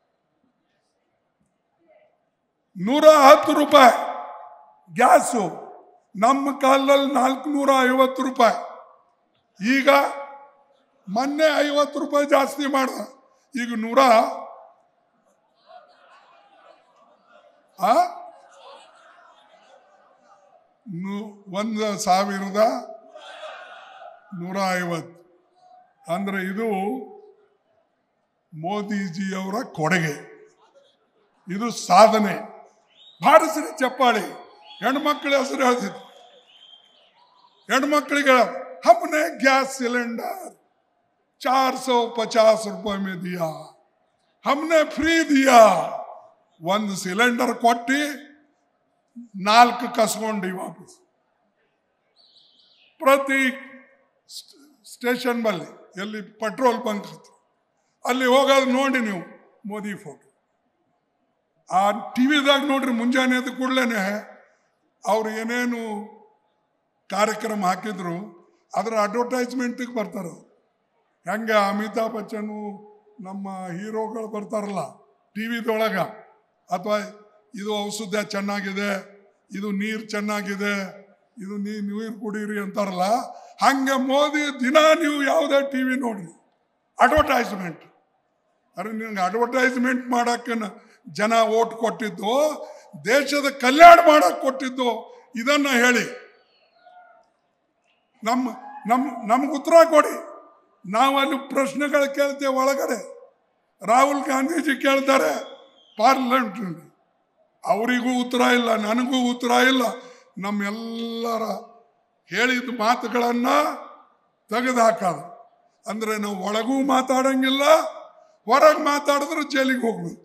ನೂರ ಹತ್ತು ರೂಪಾಯಿ ಗ್ಯಾಸು, ನಮ್ಮ ಕಾಲದಲ್ಲಿ ನಾಲ್ಕು ನೂರ ಐವತ್ತು ರೂಪಾಯಿ, ಈಗ ಮೊನ್ನೆ ಐವತ್ತು ರೂಪಾಯಿ ಜಾಸ್ತಿ ಮಾಡ್ದ, ಈಗ ನೂರ ಆ ಒಂದು ಸಾವಿರದ ನೂರ ಐವತ್ತು. ಅಂದ್ರೆ ಇದು ಮೋದಿಜಿಯವರ ಕೊಡುಗೆ, ಇದು ಸಾಧನೆ. ಭಾರತದ ಚಪ್ಪಾಳಿ. ಹೆಣ್ಮಕ್ಳ ಹೆಸರು ಹೇಳ್ತಿದ್ರು, ಹೆಣ್ಮಕ್ಳಿಗೆ हमने गैस सिलेंडर चार सौ पचास रुपए में दिया, हमने फ्री दिया. ಒಂದು ಸಿಲಿಂಡರ್ ಕೊಟ್ಟು ನಾಲ್ಕು ಕಸ್ಕೊಂಡಿ ವಾಪಸ್. ಪ್ರತಿ ಸ್ಟೇಷನ್ ಬಲ್ಲಿ ಎಲ್ಲಿ ಪೆಟ್ರೋಲ್ ಬಂಕ್ ಹತ್ರ ಅಲ್ಲಿ ಹೋಗೋದು ನೋಡಿ ನೀವು ಮೋದಿ ಫೋಟೋ. ಆ ಟಿ ವಿದಾಗ ನೋಡ್ರಿ, ಮುಂಜಾನೆ ಎದ್ದ ಕೂಡಲೇ ಅವ್ರು ಏನೇನು ಕಾರ್ಯಕ್ರಮ ಹಾಕಿದ್ರು ಅದರ ಅಡ್ವರ್ಟೈಸ್ಮೆಂಟಿಗೆ ಬರ್ತಾರೆ. ಹೆಂಗೆ ಅಮಿತಾಬ್ ಬಚ್ಚನು ನಮ್ಮ ಹೀರೋಗಳು ಬರ್ತಾರಲ್ಲ ಟಿ ವಿದೊಳಗೆ, ಅಥವಾ ಇದು ಔಷಧ ಚೆನ್ನಾಗಿದೆ, ಇದು ನೀರು ಚೆನ್ನಾಗಿದೆ, ಇದು ನೀ ನೀರು ಕುಡೀರಿ ಅಂತಾರಲ್ಲ, ಹಂಗೆ ಮೋದಿ ದಿನ ನೀವು ಯಾವುದೇ ಟಿ ವಿ ನೋಡ್ರಿ ಅಡ್ವರ್ಟೈಸ್ಮೆಂಟ್. ಅರೆ ನಿಮ್ಗೆ ಅಡ್ವರ್ಟೈಸ್ಮೆಂಟ್ ಮಾಡೋಕ್ಕೆ ಜನ ಓಟ್ ಕೊಟ್ಟಿದ್ದು, ದೇಶದ ಕಲ್ಯಾಣ ಮಾಡಕ್ಕೆ ಕೊಟ್ಟಿದ್ದು, ಇದನ್ನ ಹೇಳಿ ನಮ್ಮ ನಮ್ಮ ನಮ್ಗೆ ಉತ್ತರ ಕೊಡಿ. ನಾವು ಅಲ್ಲಿ ಪ್ರಶ್ನೆಗಳು ಕೇಳ್ತೇವೆ ಒಳಗಡೆ. ರಾಹುಲ್ ಗಾಂಧೀಜಿ ಕೇಳ್ತಾರೆ ಪಾರ್ಲಿಮೆಂಟ್ನಲ್ಲಿ, ಅವರಿಗೂ ಉತ್ತರ ಇಲ್ಲ, ನನಗೂ ಉತ್ತರ ಇಲ್ಲ. ನಮ್ಮೆಲ್ಲರ ಹೇಳಿದ ಮಾತುಗಳನ್ನು ತೆಗೆದು ಹಾಕೋದು. ಅಂದರೆ ನಾವು ಒಳಗೂ ಮಾತಾಡಂಗಿಲ್ಲ, ಹೊರಗೆ ಮಾತಾಡಿದ್ರೆ ಜೈಲಿಗೆ ಹೋಗ್ಬೇಕು.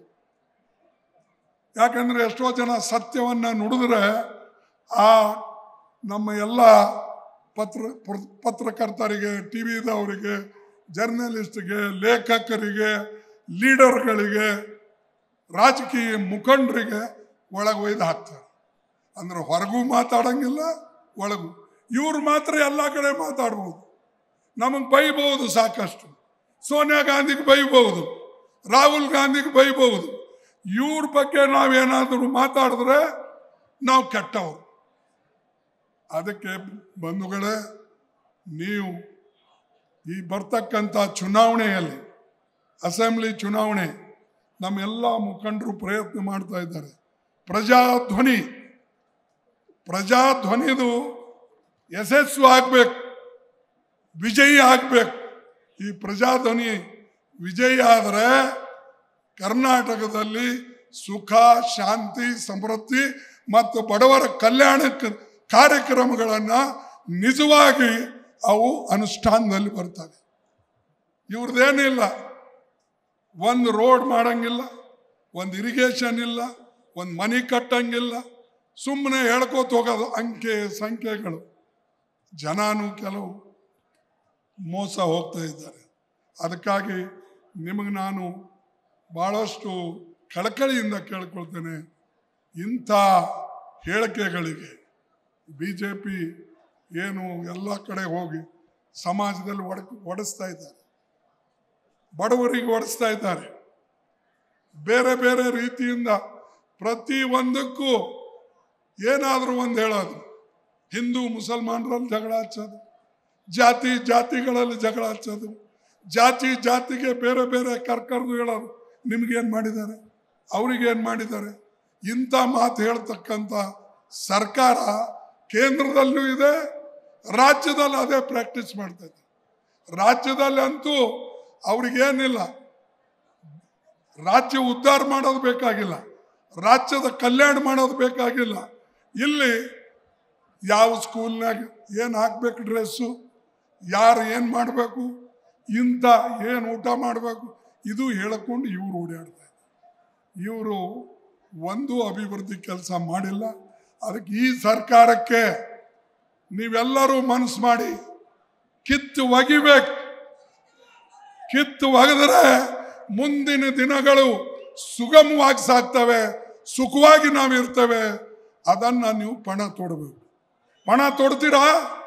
ಯಾಕಂದರೆ ಎಷ್ಟೋ ಜನ ಸತ್ಯವನ್ನು ನುಡಿದ್ರೆ ಆ ನಮ್ಮ ಎಲ್ಲ ಪತ್ರ ಪತ್ರಕರ್ತರಿಗೆ, ಟಿ ವಿದವರಿಗೆ, ಜರ್ನಲಿಸ್ಟ್ಗೆ, ಲೇಖಕರಿಗೆ, ಲೀಡರ್ಗಳಿಗೆ, ರಾಜಕೀಯ ಮುಖಂಡರಿಗೆ ಒಳಗೆ ಒಯ್ದು ಹಾಕ್ತಾರೆ. ಅಂದ್ರೆ ಹೊರಗೂ ಮಾತಾಡಂಗಿಲ್ಲ, ಒಳಗೂ. ಇವ್ರು ಮಾತ್ರ ಎಲ್ಲ ಕಡೆ ಮಾತಾಡ್ಬೋದು. ನಮಗೆ ಬೈಬಹುದು ಸಾಕಷ್ಟು. ಸೋನಿಯಾ ಗಾಂಧಿಗೆ ಬೈಬಹುದು, ರಾಹುಲ್ ಗಾಂಧಿಗೆ ಬೈಬಹುದು. ಇವ್ರ ಬಗ್ಗೆ ನಾವೇನಾದರೂ ಮಾತಾಡಿದ್ರೆ ನಾವು ಕೆಟ್ಟವರು. ಅದಕ್ಕೆ ಬಂಧುಗಳೇ, ನೀವು ಈ ಬರ್ತಕ್ಕಂಥ ಚುನಾವಣೆಯಲ್ಲಿ, ಅಸೆಂಬ್ಲಿ ಚುನಾವಣೆ, ನಮ್ಮೆಲ್ಲ ಮುಖಂಡರು ಪ್ರಯತ್ನ ಮಾಡ್ತಾ ಇದ್ದಾರೆ. ಪ್ರಜಾಧ್ವನಿ ಪ್ರಜಾಧ್ವನಿದು ಯಶಸ್ಸು ಆಗಬೇಕು, ವಿಜಯಿ ಆಗಬೇಕು. ಈ ಪ್ರಜಾಧ್ವನಿ ವಿಜಯಿ ಆದರೆ ಕರ್ನಾಟಕದಲ್ಲಿ ಸುಖ, ಶಾಂತಿ, ಸಮೃದ್ಧಿ ಮತ್ತು ಬಡವರ ಕಲ್ಯಾಣಕ್ಕೆ ಕಾರ್ಯಕ್ರಮಗಳನ್ನು ನಿಜವಾಗಿ ಅವು ಅನುಷ್ಠಾನದಲ್ಲಿ ಬರ್ತವೆ. ಇವ್ರದ್ದೇನಿಲ್ಲ, ಒಂದು ರೋಡ್ ಮಾಡಂಗಿಲ್ಲ, ಒಂದು ಇರಿಗೇಷನ್ ಇಲ್ಲ, ಒಂದು ಮನೆ ಕಟ್ಟಂಗಿಲ್ಲ, ಸುಮ್ಮನೆ ಹೇಳ್ಕೋತ ಹೋಗೋದು ಅಂಕೆ ಸಂಖ್ಯೆಗಳು. ಜನನೂ ಕೆಲವು ಮೋಸ ಹೋಗ್ತಾ ಇದ್ದಾರೆ. ಅದಕ್ಕಾಗಿ ನಿಮಗೆ ನಾನು ಭಾಳಷ್ಟು ಕಳಕಳಿಯಿಂದ ಕೇಳ್ಕೊಳ್ತೇನೆ, ಇಂಥ ಹೇಳಿಕೆಗಳಿಗೆ ಬಿ ಜೆ ಪಿ ಏನು ಎಲ್ಲ ಕಡೆ ಹೋಗಿ ಸಮಾಜದಲ್ಲಿ ಒಡ ಒಡಿಸ್ತಾ ಇದ್ದಾರೆ, ಬಡವರಿಗೆ ಒಡಿಸ್ತಾ ಇದ್ದಾರೆ. ಬೇರೆ ಬೇರೆ ರೀತಿಯಿಂದ ಪ್ರತಿ ಒಂದಕ್ಕೂ ಏನಾದರೂ ಒಂದು ಹೇಳೋದು. ಹಿಂದೂ ಮುಸಲ್ಮಾನರಲ್ಲಿ ಜಗಳ ಹಚ್ಚೋದು, ಜಾತಿ ಜಾತಿಗಳಲ್ಲಿ ಜಗಳ ಹಚ್ಚೋದು, ಜಾತಿ ಜಾತಿಗೆ ಬೇರೆ ಬೇರೆ ಕರ್ಕರ್ದು ಹೇಳೋದು. ನಿಮಗೇನು ಮಾಡಿದ್ದಾರೆ, ಅವ್ರಿಗೇನು ಮಾಡಿದ್ದಾರೆ, ಇಂಥ ಮಾತು ಹೇಳ್ತಕ್ಕಂಥ ಸರ್ಕಾರ ಕೇಂದ್ರದಲ್ಲೂ ಇದೆ, ರಾಜ್ಯದಲ್ಲಿ ಅದೇ ಪ್ರಾಕ್ಟೀಸ್ ಮಾಡ್ತಾ ಇದೆ. ರಾಜ್ಯದಲ್ಲಿ ಅಂತೂ ಅವ್ರಿಗೇನಿಲ್ಲ, ರಾಜ್ಯ ಉದ್ಧಾರ ಮಾಡೋದು ಬೇಕಾಗಿಲ್ಲ, ರಾಜ್ಯದ ಕಲ್ಯಾಣ ಮಾಡೋದು ಬೇಕಾಗಿಲ್ಲ. ಇಲ್ಲಿ ಯಾವ ಸ್ಕೂಲ್ನಾಗ ಏನು ಹಾಕ್ಬೇಕು ಡ್ರೆಸ್ಸು, ಯಾರು ಏನು ಮಾಡಬೇಕು, ಇಂಥ ಏನು ಊಟ ಮಾಡಬೇಕು, ಇದು ಹೇಳಿಕೊಂಡು ಇವರು ಓಡಾಡ್ತಾರೆ. ಇವರು ಒಂದು ಅಭಿವೃದ್ಧಿ ಕೆಲಸ ಮಾಡಿಲ್ಲ. ಅದಕ್ಕೆ ಈ ಸರ್ಕಾರಕ್ಕೆ ನೀವೆಲ್ಲರೂ ಮನಸ್ಸು ಮಾಡಿ ಕಿತ್ತು ಒಗಿಬೇಕು. ಕಿತ್ತು ಒಗೆದರೆ ಮುಂದಿನ ದಿನಗಳು ಸುಗಮವಾಗಿ ಸಾಗ್ತವೆ, ಸುಖವಾಗಿ ನಾವಿರ್ತೇವೆ. ಅದನ್ನು ನೀವು ಪಣ ತೊಡಬೇಕು. ಪಣ ತೊಡ್ತೀರಾ?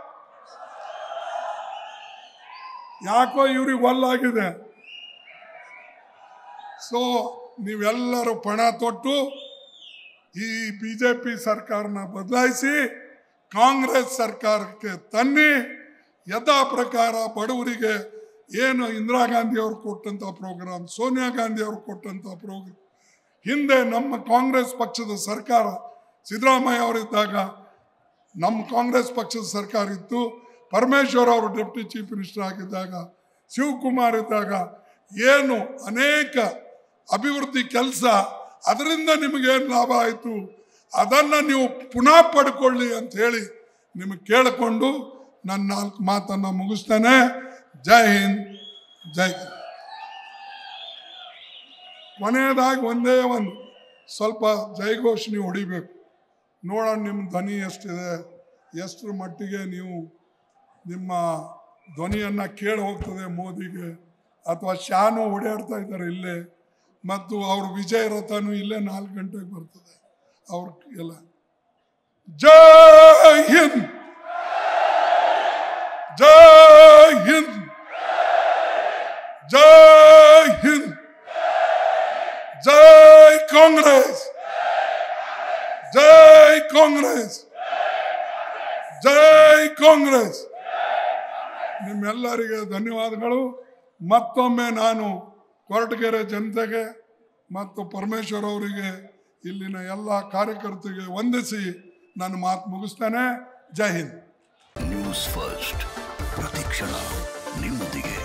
ಯಾಕೋ ಇವ್ರಿಗೆ ಒಲ್ಲಾಗಿದೆ. ಸೊ ನೀವೆಲ್ಲರೂ ಪಣ ತೊಟ್ಟು ಈ ಬಿ ಜೆ ಪಿ ಸರ್ಕಾರನ ಬದಲಾಯಿಸಿ ಕಾಂಗ್ರೆಸ್ ಸರ್ಕಾರಕ್ಕೆ ತನ್ನಿ. ಯಥಾ ಪ್ರಕಾರ ಬಡವರಿಗೆ ಏನು ಇಂದಿರಾ ಗಾಂಧಿ ಅವರು ಕೊಟ್ಟಂಥ ಪ್ರೋಗ್ರಾಮ್, ಸೋನಿಯಾ ಗಾಂಧಿ ಅವರು ಕೊಟ್ಟಂಥ ಪ್ರೋಗ್ರಾಮ್, ಹಿಂದೆ ನಮ್ಮ ಕಾಂಗ್ರೆಸ್ ಪಕ್ಷದ ಸರ್ಕಾರ ಸಿದ್ದರಾಮಯ್ಯ ಅವರಿದ್ದಾಗ ನಮ್ಮ ಕಾಂಗ್ರೆಸ್ ಪಕ್ಷದ ಸರ್ಕಾರ ಇತ್ತು, ಪರಮೇಶ್ವರ್ ಅವರು ಡೆಪ್ಟಿ ಚೀಫ್ ಮಿನಿಸ್ಟರ್ ಆಗಿದ್ದಾಗ, ಶಿವಕುಮಾರ್ ಇದ್ದಾಗ ಏನು ಅನೇಕ ಅಭಿವೃದ್ಧಿ ಕೆಲಸ, ಅದರಿಂದ ನಿಮಗೇನು ಲಾಭ ಆಯಿತು ಅದನ್ನು ನೀವು ಪುನಃ ಪಡ್ಕೊಳ್ಳಿ ಅಂತ ಹೇಳಿ ನಿಮಗೆ ಕೇಳಿಕೊಂಡು ನನ್ನ ನಾಲ್ಕು ಮಾತನ್ನು ಮುಗಿಸ್ತೇನೆ. ಜೈ ಹಿಂದ್, ಜೈ ಹಿಂದ್. ಕೊನೆಯದಾಗಿ ಒಂದೇ ಒಂದು ಸ್ವಲ್ಪ ಜೈಘೋಷಣೆ ಹೊಡಿಬೇಕು. ನೋಡೋಣ ನಿಮ್ಮ ಧ್ವನಿ ಎಷ್ಟಿದೆ, ಎಷ್ಟರ ಮಟ್ಟಿಗೆ ನೀವು ನಿಮ್ಮ ಧ್ವನಿಯನ್ನು ಕೇಳಿ ಹೋಗ್ತದೆ ಮೋದಿಗೆ, ಅಥವಾ ಶಾನು ಓಡಾಡ್ತಾ ಇದ್ದಾರೆ ಇಲ್ಲೇ, ಮತ್ತು ಅವ್ರ ವಿಜಯ ರಥನೂ ಇಲ್ಲೇ ನಾಲ್ಕು ಗಂಟೆಗೆ ಬರ್ತದೆ ಅವ್ರ ಎಲ್ಲ. ಜೈ ಹಿಂದ್, ಜೈ ಹಿಂದ್, ಜೈ ಹಿಂದ್, ಜೈ ಕಾಂಗ್ರೆಸ್, ಜೈ ಕಾಂಗ್ರೆಸ್, ಜೈ ಕಾಂಗ್ರೆಸ್. ನಿಮ್ಮೆಲ್ಲರಿಗೆ ಧನ್ಯವಾದಗಳು. ಮತ್ತೊಮ್ಮೆ ನಾನು ಕೊರಟಗೆರೆ ಜನತೆಗೆ ಮತ್ತು ಪರಮೇಶ್ವರ್ ಅವರಿಗೆ ಇಲ್ಲಿನ ಎಲ್ಲ ಕಾರ್ಯಕರ್ತರಿಗೆ ವಂದಿಸಿ ನನ್ನ ಮಾತು ಮುಗಿಸ್ತೇನೆ. ಜೈ ಹಿಂದ್. ನ್ಯೂಸ್ ಫಸ್ಟ್ ಪ್ರತಿಕ್ಷಣ ನಿಮ್ಮೊಂದಿಗೆ.